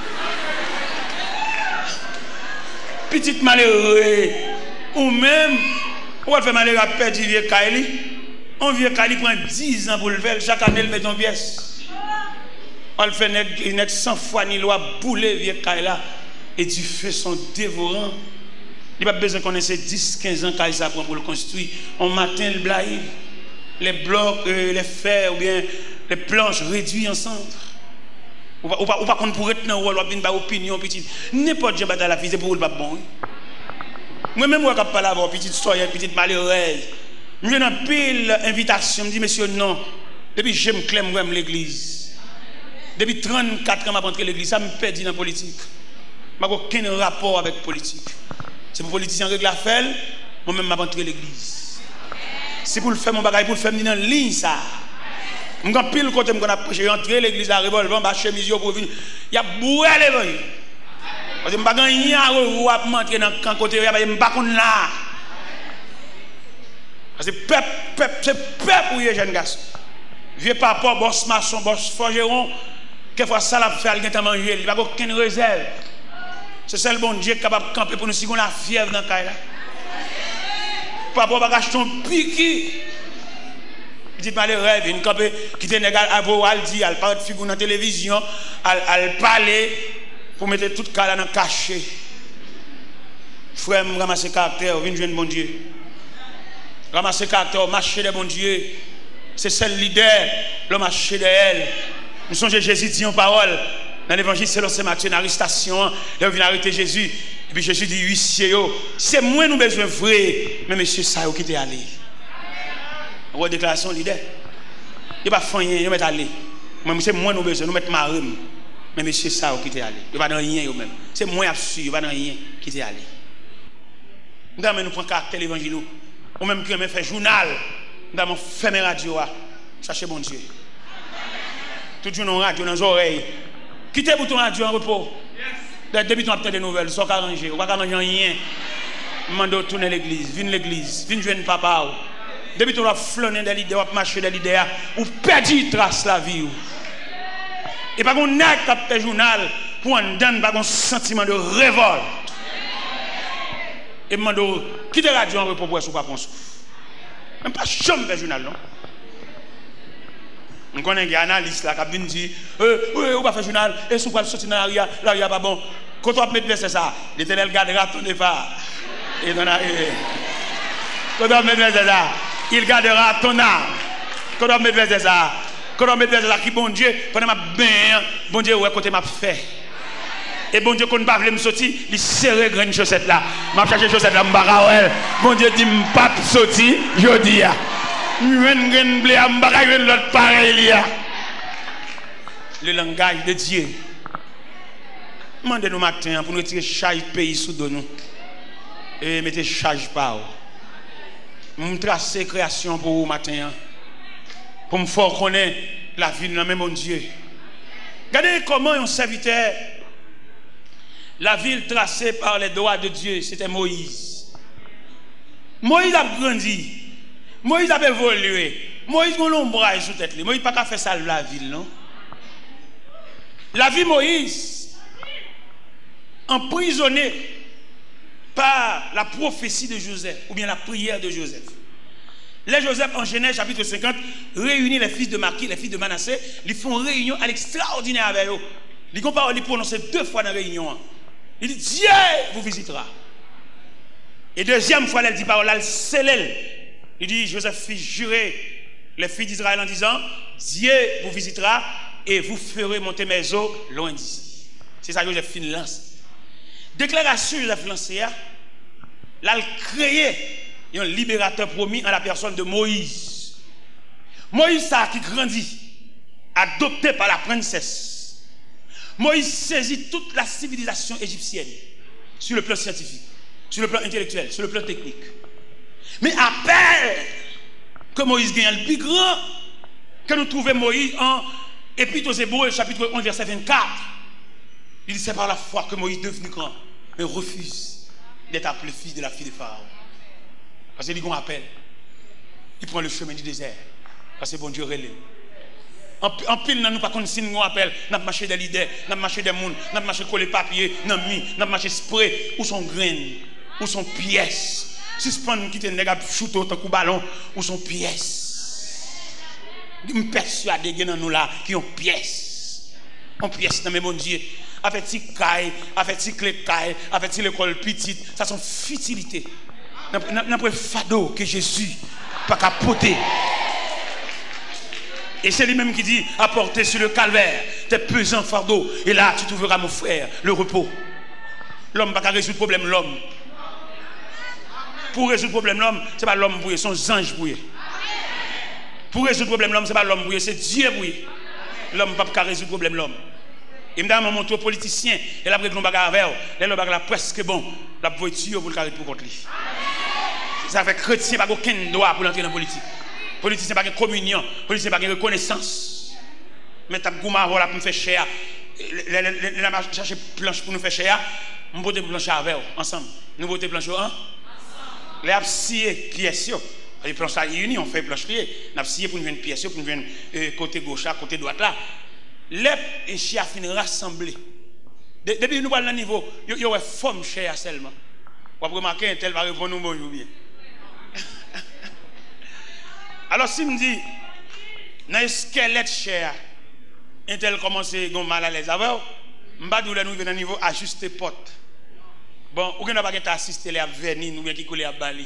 Petite malheureux, ou même, on va faire malheureux à perdre du vieux Kaili. Un vieux Kaili prend 10 ans pour le faire, chaque année il met en pièce. On le fait 100 fois ni loi bouler vieux Kaila, et tu fais son dévorant. Il n'y a pas besoin de connaître 10-15 ans qu'il ça prend pour le construire. On matin le blaye, les blocs, les fers ou bien les planches réduits ensemble. Ou pas qu'on pourrait être dans le rôle, ou bien opinion petite. N'importe quel bataille la vie, c'est pour le pas bon. Moi-même, je ne peux pas avoir petite soeur, petite malheureuse. Je viens dans pile invitation, je dis monsieur non, depuis j'aime clair l'église. Depuis 34 ans je rentré l'église, ça me perd dans la politique. Je n'ai aucun rapport avec la politique. C'est pour les politiciens règle la faire, moi-même je rentré l'église. C'est pour le faire mon bagage, pour le faire dans la ligne ça. Je suis pile côté je approché, rentrer l'église à revolver, je suis chemise pour venir. Il y a boué l'évangile. Parce que je ne suis pas rentrer dans le côté, je ne suis pas là. Parce que c'est peuple pour les jeunes garçons. Vieux papa, boss maçon, boss forgeron, quelquefois ça l'a fait, il a mangé, il n'a aucune réserve. C'est ça le bon Dieu qui est capable de camper pour nous si on a fièvre dans le cas. Papa va acheter un piqui. Il dit pas les rêves, il campe qui était négal à vous, il dit, il parle de figure dans la télévision, il parle pour mettre tout le cas dans le cachet. Frère, ramasser le caractère, viens jouer bon Dieu. Ramasser le caractère, marcher de bon Dieu. C'est celle leader, le marché de elle. Nous sommes Jésus dit en parole. Dans l'évangile, c'est Matthieu, dans l'arrestation. Il vient arrêter Jésus. Et puis Jésus dit, huissier, c'est moi nous besoin vrai. Mais monsieur, ça, qui est allé. Une déclaration leader. Il n'y a pas de rien, il va aller. Mais c'est moi nous besoin, nous mettons marine. Mais monsieur, ça, qui est allé. Il n'y a pas de rien, même. C'est moi absolu, il n'y a pas de rien qui est allé. Nous prenons le caractère de l'évangile. Ou même qui fait journal. Nous avons fait mes radios. Cherchez bon Dieu. Tout le monde radio dans les oreilles. Quittez le bouton radio en repos. Depuis qu'on a des nouvelles, ça va arranger. On va arranger rien. Mando tourner l'église. Viens l'église. Viens jouer papa. Depuis qu'on a flâné des l'idée, on a marché des l'idée, ou perdu trace la vie. Et pas qu'on n'a pas fait journal pour en donner pas un sentiment de révolte. Et mando quittez la radio en repos pour pas qu'on souffre. Même pas chambre de journal, non? On connaît un analyste là qui vient dire on va faire journal, et si on va sortir dans l'arrière, l'arrière pas bon. Quand on va mettre c'est ça, l'Éternel gardera ton départ. Et quand on va mettre c'est ça, il gardera ton âme. Quand on va mettre c'est ça, quand on va mettre c'est ça, qui bon Dieu, pendant ma bien, bon Dieu, ouais, côté m'a fait. Et bon Dieu, quand on va me sortir, il serre graine chaussette là. M'a chercher chaussette là, m'barra. Bon Dieu dit, m'pas sortir, je dis. Le langage de Dieu. Demandez-nous matin pour nous retirer chaque pays sous nous. Et mettez charge par vous. Nous tracer création pour vous matin. Pour me faire connaître la vie de même mon Dieu. Regardez comment un serviteur, la ville tracée par les doigts de Dieu, c'était Moïse. Moïse a grandi. Moïse a évolué. Moïse a un ombrage sous tête. Moïse n'a pas fait ça la ville, non? La vie Moïse, emprisonné par la prophétie de Joseph, ou bien la prière de Joseph. Les Joseph, en Genèse chapitre 50, réunit les fils de Maki, les fils de Manassé, ils font réunion à l'extraordinaire avec eux. Ils comparent, ils prononcent 2 fois dans la réunion. Il dit, Dieu vous visitera. Et deuxième fois, elle dit parole, elle scelle. Il dit, Joseph fit jurer les filles d'Israël en disant, Dieu vous visitera et vous ferez monter mes eaux loin d'ici. C'est ça que Joseph fin lance. Déclaration Joseph lancée, là, il créé un libérateur promis en la personne de Moïse. Moïse, ça qui grandit, adopté par la princesse. Moïse saisit toute la civilisation égyptienne sur le plan scientifique, sur le plan intellectuel, sur le plan technique. Mais après que Moïse gagne le plus grand, que nous trouvons Moïse en Épître aux Hébreux, chapitre 11, verset 24, il dit c'est par la foi que Moïse est devenu grand, mais refuse d'être appelé fils de la fille de Pharaon. Parce qu'il dit qu'on appelle, il prend le chemin du désert, parce que bon Dieu relève. En pile, nous pas qu'on signe, nous appelle, nous avons marché des leaders, nous avons marché des monde, nous avons marché coller papier, nous avons marché spray, où sont graines, où sont pièces. Suspendre qui te nègre shoot autant coup ballon ou son pièce. Je me persuade dans nous là qui ont pièces. On pièce dans mes bon Dieu. Avec ti caille, avec ti clé caille, avec ti l'école petite, ça sont futilités. N'a pas fado que Jésus pas capoter. Et c'est lui-même qui dit apporter sur le calvaire tes pesants fardeaux et là tu trouveras mon frère le repos. L'homme pas résoudre le problème l'homme. pour résoudre le problème l'homme, ce n'est pas l'homme pour son ange pour Pour résoudre le problème l'homme, ce n'est pas l'homme pour c'est Dieu pour L'homme ne peut pas résoudre le problème l'homme. Et me montre aux politiciens, et là, après, nous avons avec eux, là, nous presque bon, la voiture pour le carré pour contre lui. Ça fait que les chrétiens n'ont pas aucun droit pour entrer dans la politique. Les politiciens n'ont pas de communion, les politiciens n'ont pas de reconnaissance. Mais tu as goût voilà pour nous faire cher. Nous avons cherché planche pour nous faire cher. Nous avons voté planche avec eux, ensemble. Nous avons voté planche ensemble. Les absciés, pièces, les planches réunies, on fait planche liée. Nous avons scié pour nous faire une pièce, pour nous faire côté gauche, côté droite là. Les chiens finissent rassemblés. Depuis nous parlons de niveau, il y a une forme chère seulement. Vous avez remarqué un tel va répondre nous bonjour bien. Alors si me dit, dans le squelette cher, un tel commence à mal à l'aise avec vous, je ne vais pas nous niveau ajuster porte. Bon, vous n'avez pas qu'à assister à venir, nous qui coller à Bali.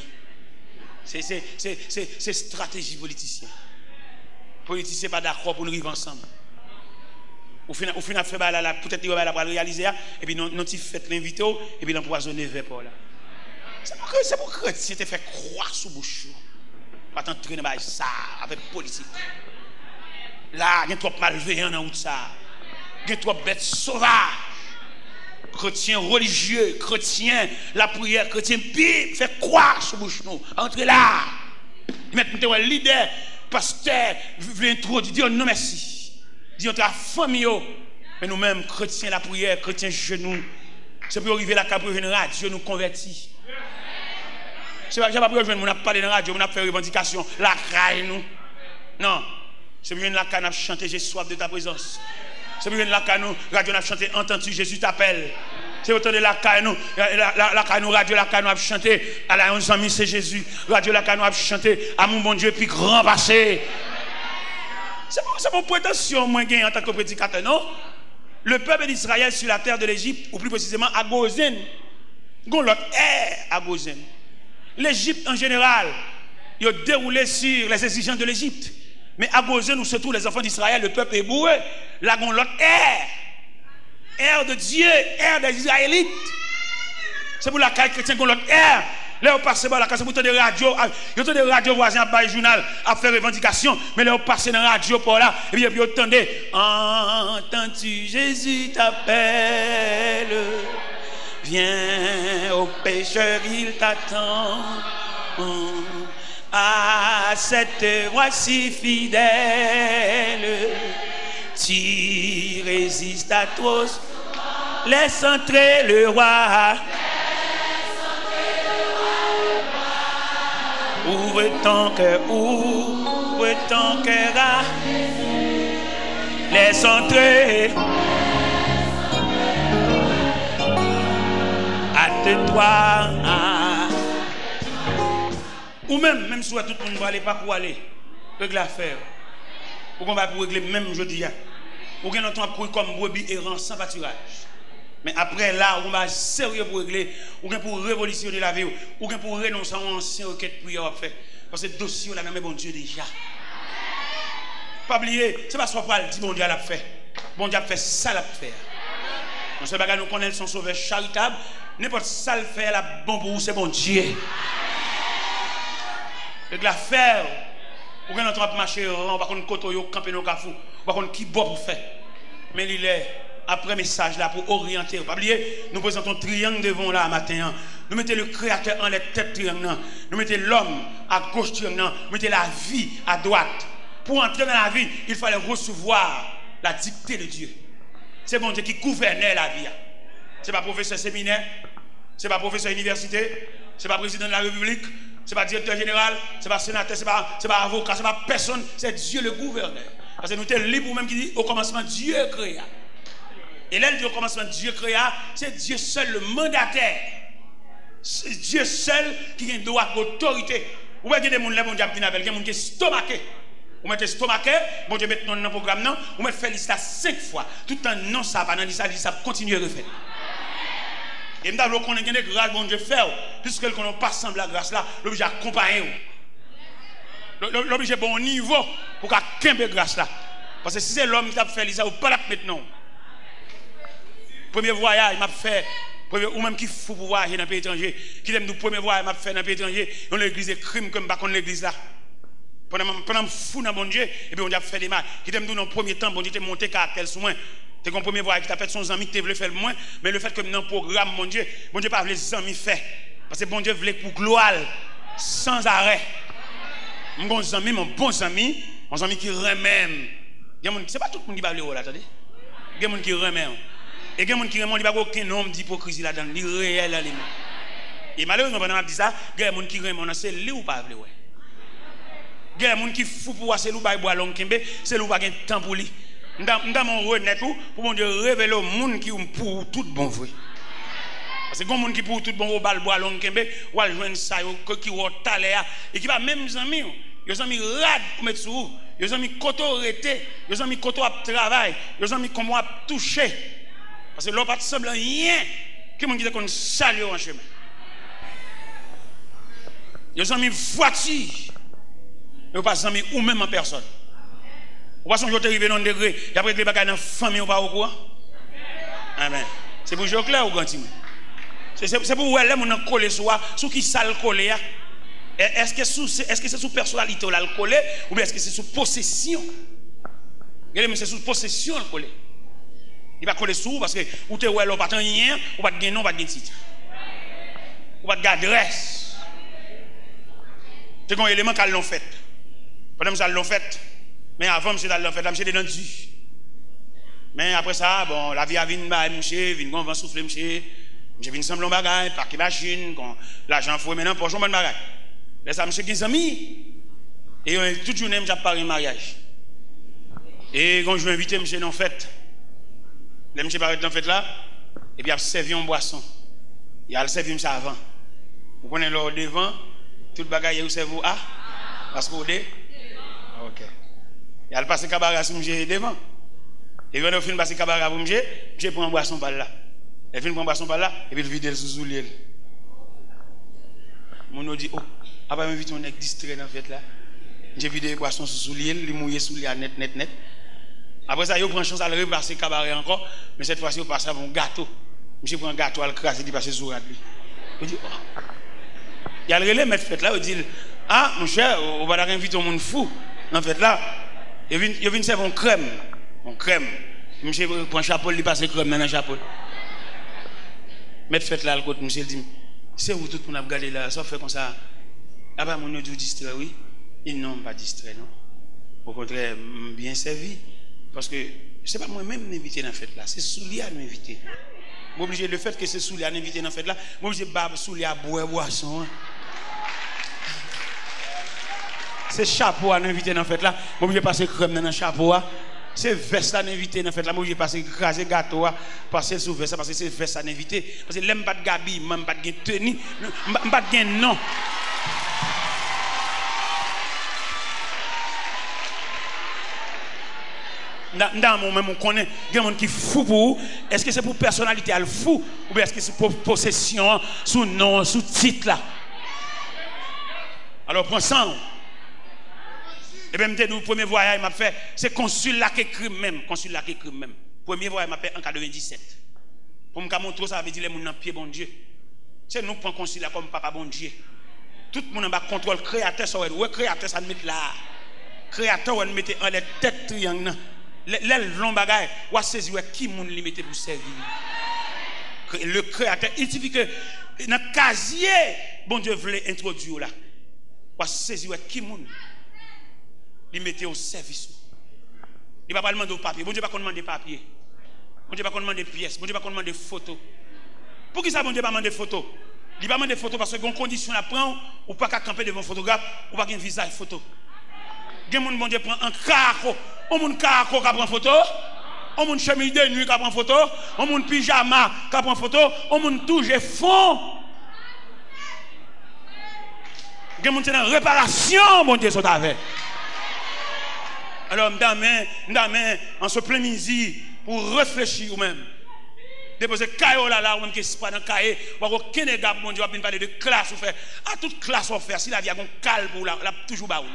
C'est stratégie politicienne. Les politiciens ne sont pas d'accord pour nous vivre ensemble. Au final, peut-être qu'il va réaliser, et puis nous avons fait l'inviter, et puis l'empoisonner vers Paul. C'est pour que tu t'es fait croire sous bouche. Pas t'entraîner dans ça, avec politique. Là, il y a trop malveillants dans ça. Il y a trop bêtes sauvages. Chrétiens religieux, chrétiens, la prière, chrétien, Bible, fait croire sous bouche nous. Entrez là. Maintenant, un leader, pasteur, veut introduire, dire non merci. Dis entre la famille, mais nous-mêmes, chrétiens, la prière, chrétiens, genoux, c'est pour arriver à la cabre une radio, nous convertis. C'est pas pour rejoindre, on a parlé dans la radio, on a fait revendication, la caille nous. Non, c'est pour la caille, on a chanté, j'ai soif de ta présence. C'est pour la caille, nous, radio, on a chanté, entends-tu, Jésus t'appelle. C'est autant de la caille, nous, la caille, nous, radio, la caille, nous a chanté, à la 11 amis, c'est Jésus. Radio, la caille, nous a chanté, à mon bon Dieu, puis grand passé. C'est mon prétention, moi, en tant que prédicateur, non? Le peuple d'Israël sur la terre de l'Égypte, ou plus précisément à Gozen, l'autre est à Gozen. L'Égypte en général, il a déroulé sur les exigences de l'Égypte. Mais à Gozen, où se trouvent les enfants d'Israël, le peuple hébreu, là, l'autre air de Dieu, air des Israélites. C'est pour la caille chrétienne, l'autre air. Là, on passe par la case, il y a des radios, il y a des radios voisins à Paris Journal à faire revendication, mais là, on passe dans la radio pour là, et puis on entendait, entends-tu, Jésus t'appelle, viens au pécheur, il t'attend, à cette voix si fidèle, tu résistes à tous, laisse entrer le roi. Ouvre ton cœur à laisse entrer. Hâte-toi. Ou même si tout le monde va aller, pas pour aller, régler l'affaire. Ou qu'on va pour régler même jeudi. Ou qu'on entend courir comme brebis errant sans pâturage. Mais après là, on va sérieux pour régler, ou bien pour révolutionner la vie, ou bien pour renoncer à une ancienne requête prière à faire. Parce que le dossier, on a même bon Dieu déjà. Pas oublier, c'est pas soit pour dire bon Dieu l'a fait. Bon Dieu a fait ça l'a fait. On sait pas nous connaître son sauveur charitable, n'importe ça le fait la bon pour vous, c'est bon Dieu. Et de la faire, ou bien on va marcher, on va contre côté yo camper nos cafou, on va contre qui bon pour faire. Mais il est après message là pour orienter. Pas oublier, nous présentons triangle devant là matin. Nous mettons le créateur en les têtes triangle. Nous mettons l'homme à gauche triangle. Nous mettons la vie à droite. Pour entrer dans la vie, il fallait recevoir la dictée de Dieu. C'est bon Dieu qui gouvernait la vie. Ce n'est pas professeur séminaire, ce n'est pas professeur université, ce n'est pas président de la République, ce n'est pas directeur général, ce n'est pas sénateur, ce n'est pas avocat, ce n'est pas personne, c'est Dieu le gouverneur. Parce que nous sommes libres même qui dit au commencement Dieu créa. Et là, au commencement Dieu créa, c'est Dieu seul le mandataire. C'est Dieu seul qui a le droit d'autorité. Vous voyez des gens qui ont des gens qui sont stomaqués. Vous mettez stomaqué, bon Dieu met dans le programme, non, vous mettez fait liste 5 fois. Tout un non, ça va dans l'histoire, ça continue à refaire. Et nous avons connaître des grâces, bon Dieu fait, puisque nous n'avons pas semblé la grâce là, l'obligé d'accompagner. L'obligé bon niveau pour qu'il y ait grâce là. Parce que si c'est l'homme qui a fait ça, vous ne pouvez pas la mettre non. Premier voyage, il m'a fait Ou même qui fou pour voyager dans le pays étranger, qui aime nous premier voyage m'a fait dans le pays étranger, dans l'église des crimes comme pas contre l'église là. Pendant fou dans bon Dieu, et puis on a fait des mal. Qui aime nous dans le premier temps, bon Dieu t'a monté caractère sur moi. C'est qu'on premier voyage qui t'a fait son ami qui voulait faire le moins, mais le fait que dans le programme bon Dieu pas les amis fait parce que bon Dieu voulait pour gloire sans arrêt. Mon bon ami qui remet. C'est pas tout le monde qui va le là, attendez. Il y a des gens qui remet. Et il y a des gens qui remet, il n'y a aucun homme d'hypocrisie là-dedans, il est réel. Et malheureusement, pendant que je dis ça, il y a des gens qui remet, c'est lui ou pas. Il y a des gens qui fou pour voir, c'est lui ou pas, c'est lui ou pas, il y a temps pour lui. Dans mon renet pour bon Dieu révéler au monde qui pour tout bon vrai. Parce que les gens qui pour tout bon au bal bois long kembe ou al joindre ça qui au taler et qui va même amis yo amis rad pour mettre sur yo amis koto rete yo amis koto à travail yo amis comment à toucher parce que l'on pas semble rien que mon qui qu'on salut en chemin yo amis voiture yo pas amis ou même en personne. Ou pas son jour arrivé dans un degré, et après les bagages dans la famille ou pas au courant? Amen. C'est pour jouer clair ou grand? C'est pour où elle est collé sur qui ça le collé? Est-ce que c'est sous personnalité ou le collé ou bien est-ce que c'est sous possession? Regardez, mais c'est sous possession le collé. Il va coller sous parce que ou t'es où elle pas rien, ou pas de nom, pas de titre. Ou pas d'adresse. C'est un élément qu'elle l'ont fait. Pendant que ça l'ont fait. Mais avant, monsieur dans l'enfer, monsieur dans du. Mais après ça, bon, la vie a venu, monsieur, vient qu'on va souffler, monsieur vient sembler un bagage, parquer machine, l'argent faut maintenant pour jouer un bagage. Là, ça, monsieur 15 amis. Et toute journée, j'ai parlé un mariage. Et quand je vais inviter monsieur dans la fête, là, monsieur paraît dans la fête là, et puis il a servi une boisson. Il a servi monsieur avant. Vous connaissez là devant, tout le bagage, vous servez à? Parce que vous êtes? Ok. Il a passé cabaret sur monsieur devant. Et quand on finit passer cabaret pour monsieur, je prends une boisson par là. Elle finit prendre une boisson par là, et puis il vide sous soulier. Mon dit, oh, après m'invite on est distrait dans la fête là. J'ai vidé une boisson sous soulier, il mouillé sous les net. Après ça, il prend chance à le repasser cabaret encore, mais cette fois-ci, il passe à mon gâteau. Monsieur prend un gâteau, il crasse, il passe sur lui. Il dit, oh. Il y a le relais, mettre fête là, il dit, ah, mon cher, on va inviter un monde fou dans la fête là. Il vient servir une crème. Une crème. Monsieur prend un chapeau, il passe crème dans le chapeau. Mettre fête là, le côté, monsieur dit, c'est où tout le monde a regardé là, ça fait comme ça. Ah bah, mon Dieu distrait, oui. Ils n'ont pas distrait, non. Au contraire, bien servi. Parce que ce n'est pas moi-même m'inviter dans la fête là, c'est Soulia à m'inviter. Je suis obligé, le fait que c'est Soulia à m'inviter dans la fête là, je suis obligé de Soulia à boire boisson. C'est chapeau à inviter dans la fête là. Moi, je passer crème dans le chapeau. C'est veste à inviter dans la fête là. Moi, je passer craser gâteau, passer sous veste parce que c'est veste à inviter. Parce que l'aime pas de gabi, même pas de tenue, pas de non. Dans mon même on connaît des gens qui fou pour est-ce que c'est pour personnalité elle fou ou bien est-ce que c'est pour possession sous nom sous titre là. Alors prends ça. Et bien, le premier voyage m'a fait, c'est consul là qui écrit même. Premier voyage m'a fait en 97. Pour me montrer ça, veut dire les gens dans pied bon Dieu. C'est nous qui prenons consul là comme papa bon Dieu. Tout le monde a contrôle créateur, ça ouais, créateur, ça nous met là. Créateur, on met en les têtes triangle. Les longs bagages, on saisir qui moun li mette pour servir. Le créateur, il dit que dans le casier, bon Dieu voulait introduire là. On saisir qui moun. Il mettait au service. Il ne va pas demander au papier. Bon Dieu ne va pas demander papier. Bon Dieu ne va pas demander pièces. Bon Dieu ne va pas demander photos. Pour qui ça, bon Dieu ne va pas demander photos? Il ne va pas demander photos parce que une condition à prendre, ou pas qu'à camper devant un photographe, ou pas qu'un visage photo. Il y a des gens bon Dieu prend un carco. Un monde carco qui prend photo. Un monde chemise de nuit qui prend photo. Un monde pyjama qui prend photo. Un monde touche fond. Il y a des gens qui sont en réparation, bon Dieu, sont avec. Alors, m'dame, en ce plein midi, pour réfléchir ou même. Déposer caillou là, ou même qui est pas dans cahier, ou aucun gars, mon Dieu, va parler de classe ou faire. À toute classe on fait, si la vie a un calme pour la toujours bas.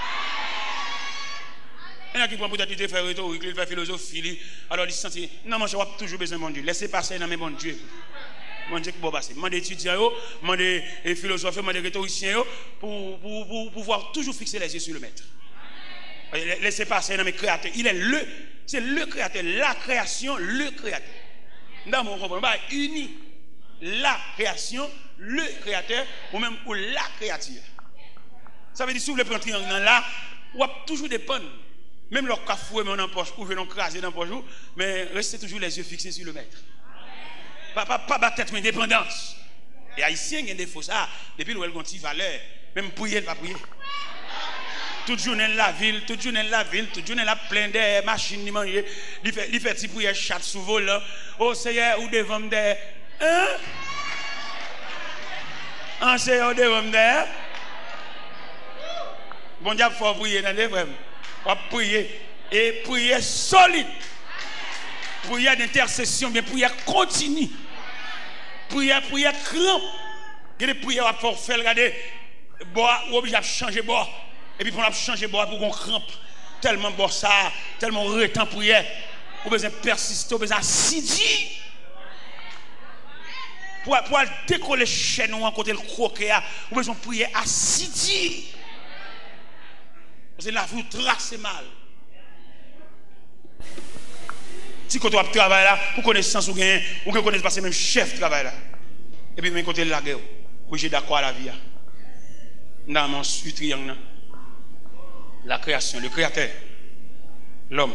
Il y en a qui prennent peut-être de faire rhétorique, de faire philosophie. Alors, ils se sentent, non, moi, je vais toujours besoin de mon Dieu. Laissez passer dans mes bons Dieu. Mon Dieu, bon passer. Demande étudiants, demande philosophes, demande rhétoriciens pour pouvoir toujours fixer les yeux sur le maître. Laissez passer dans mes créateurs. C'est le créateur, la création, le créateur. Dans mon comprendre, uni la création, le créateur, ou même pour la créature. Ça veut dire si vous voulez prendre un triangle là, vous avez toujours dépendre. Même leur cafoué, mais on en poche, ou venons craser dans le jour, mais restez toujours les yeux fixés sur le maître. Pas tête mais dépendance. Et haïtien il y a des faux ça. Depuis nous avons une valeur, même prier, il va prier. Toute journée la ville, toute journée la plein de machines, il fait petit prière chat sous vol là. Oh Seigneur, ou devant me de hein? Seigneur devant me de bon Dieu faut prier dans les frères. On prier et prier solide. Prière d'intercession, mais prière continue. Prière crampe. Il y a des prières à faire, regarder, boire, ou obligé de changer boire. Et puis pour changer boire pour qu'on crampe. Tellement boire ça, tellement retard prière. Ou besoin persister, ou besoin assidu. Pour décoller chez nous, en côté le croquet, ou besoin prier assidu. Parce que là, vous tracez mal. Si quand on travaille là, pour connaissance ou gain, ou que connaissez pas même chef travail là. Et puis même côté la guerre, pour j'ai d'accord à la vie. Dans mon triangle, la création, le créateur, l'homme.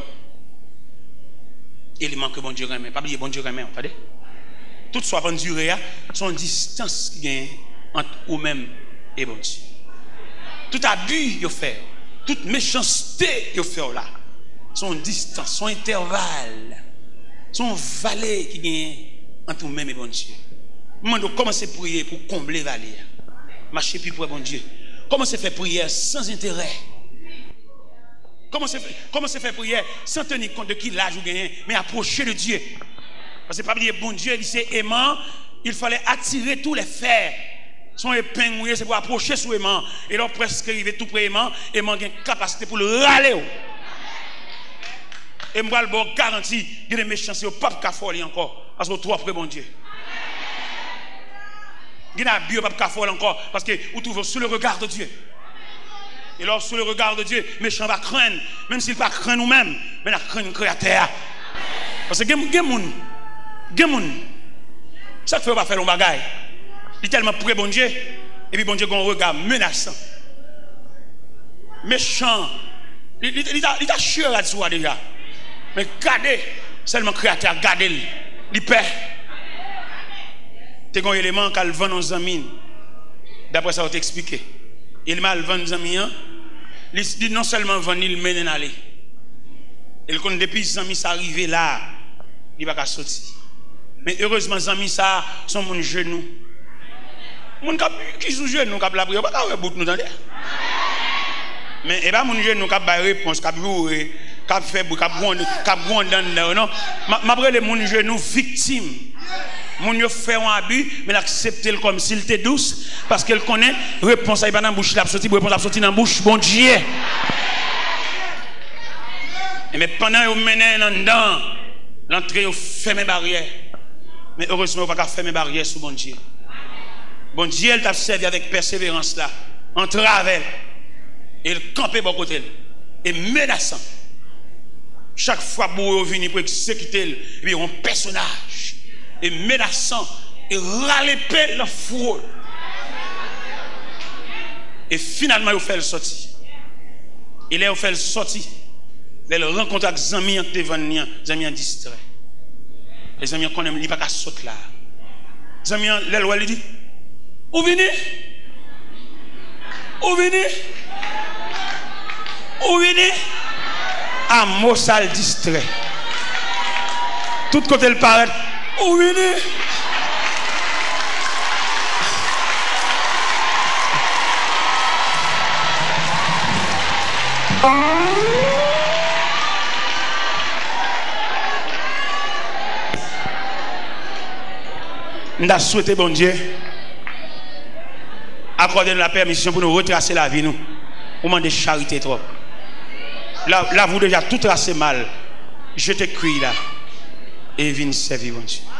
Élément que bon Dieu remet, pas oublier bon Dieu remet, entendez? Toute soit en durée, son distance qui gagne entre vous-même et bon Dieu. Tout abus vous fait, toute méchanceté vous fait là. Son distance, son intervalle, son valet qui gagne entre vous-même et bon Dieu. Moi, commencez à prier pour combler valet. Marcher plus pour bon Dieu. Commencez à faire prière sans intérêt. Commencez à faire prière sans tenir compte de qui l'âge vous gagnez, mais approcher de Dieu. Parce que pas dire bon Dieu, il c'est aimant, il fallait attirer tous les fers. Son épingle, c'est pour approcher sous aimant. Et là, presque arrivé tout près aimant, aimant a une capacité pour le râler. Et moi, le bon garantie, il y a des méchancetés au pape Cafoli encore. Parce que trop après bon Dieu. Il y a des pape Cafoli encore. Parce que vous trouvez sous le regard de Dieu. Et alors, sous le regard de Dieu, méchant va craindre. Même s'il ne va pas craindre nous-mêmes, mais il va craindre le créateur. Parce que il y a des gens. Ça fait pas faire un bagage. Il est tellement près bon Dieu. Et puis bon Dieu a un regard menaçant. Méchant. Il a chié là-dessus déjà. Mais gardez, seulement créateur, gardez-le. Il perd. Tu as un élément qu'elle vend aux amis. D'après ça, on t'explique. Il m'a vendu aux amis. Il dit non seulement vendre, il mène à aller. Et quand depuis les amis sont arrivés là, il ne va pas sortir. Mais heureusement, les amis sont mon genou. Mon qui sont genou, qui la prière, pas de bout nous dans mais et pas mon genou qui a réponse, qui a joué, qui a fait, qui a grondé non. Ma brûlé mon genou victime. Mon yo fait un abus, mais l'accepter comme s'il était douce, parce qu'elle connaît réponse à dans la bouche, la sortie, réponse à sortir dans la bouche, bon Dieu. Mais pendant que vous menez dedans, l'entrée vous fait mes barrières. Mais heureusement, vous ne pouvez pas faire mes barrières sous bon Dieu. Bon Dieu, elle t'a servi avec persévérance là, en travers. Et il campait bon côté. Et menaçant. Chaque fois que vous venez pour exécuter, il y a un personnage. Et menaçant. Et râler la foule. Et finalement, il fait le sortir. Il a fait le sortir. Il rencontre avec les amis qui sont venus, les amis distraits. Les amis qu'on aime, il n'y a pas qu'à sauter là. Les amis, il dit, où venez? Où venez? Où venez? À Mossal distrait. Tout côté le paraît. Où venez? Nous avons souhaité, bon Dieu, accorder la permission pour nous retracer la vie. Nous demandons charité trop. Là, vous déjà tout tracé mal. Je te crie là. Et viens servir, bon Dieu.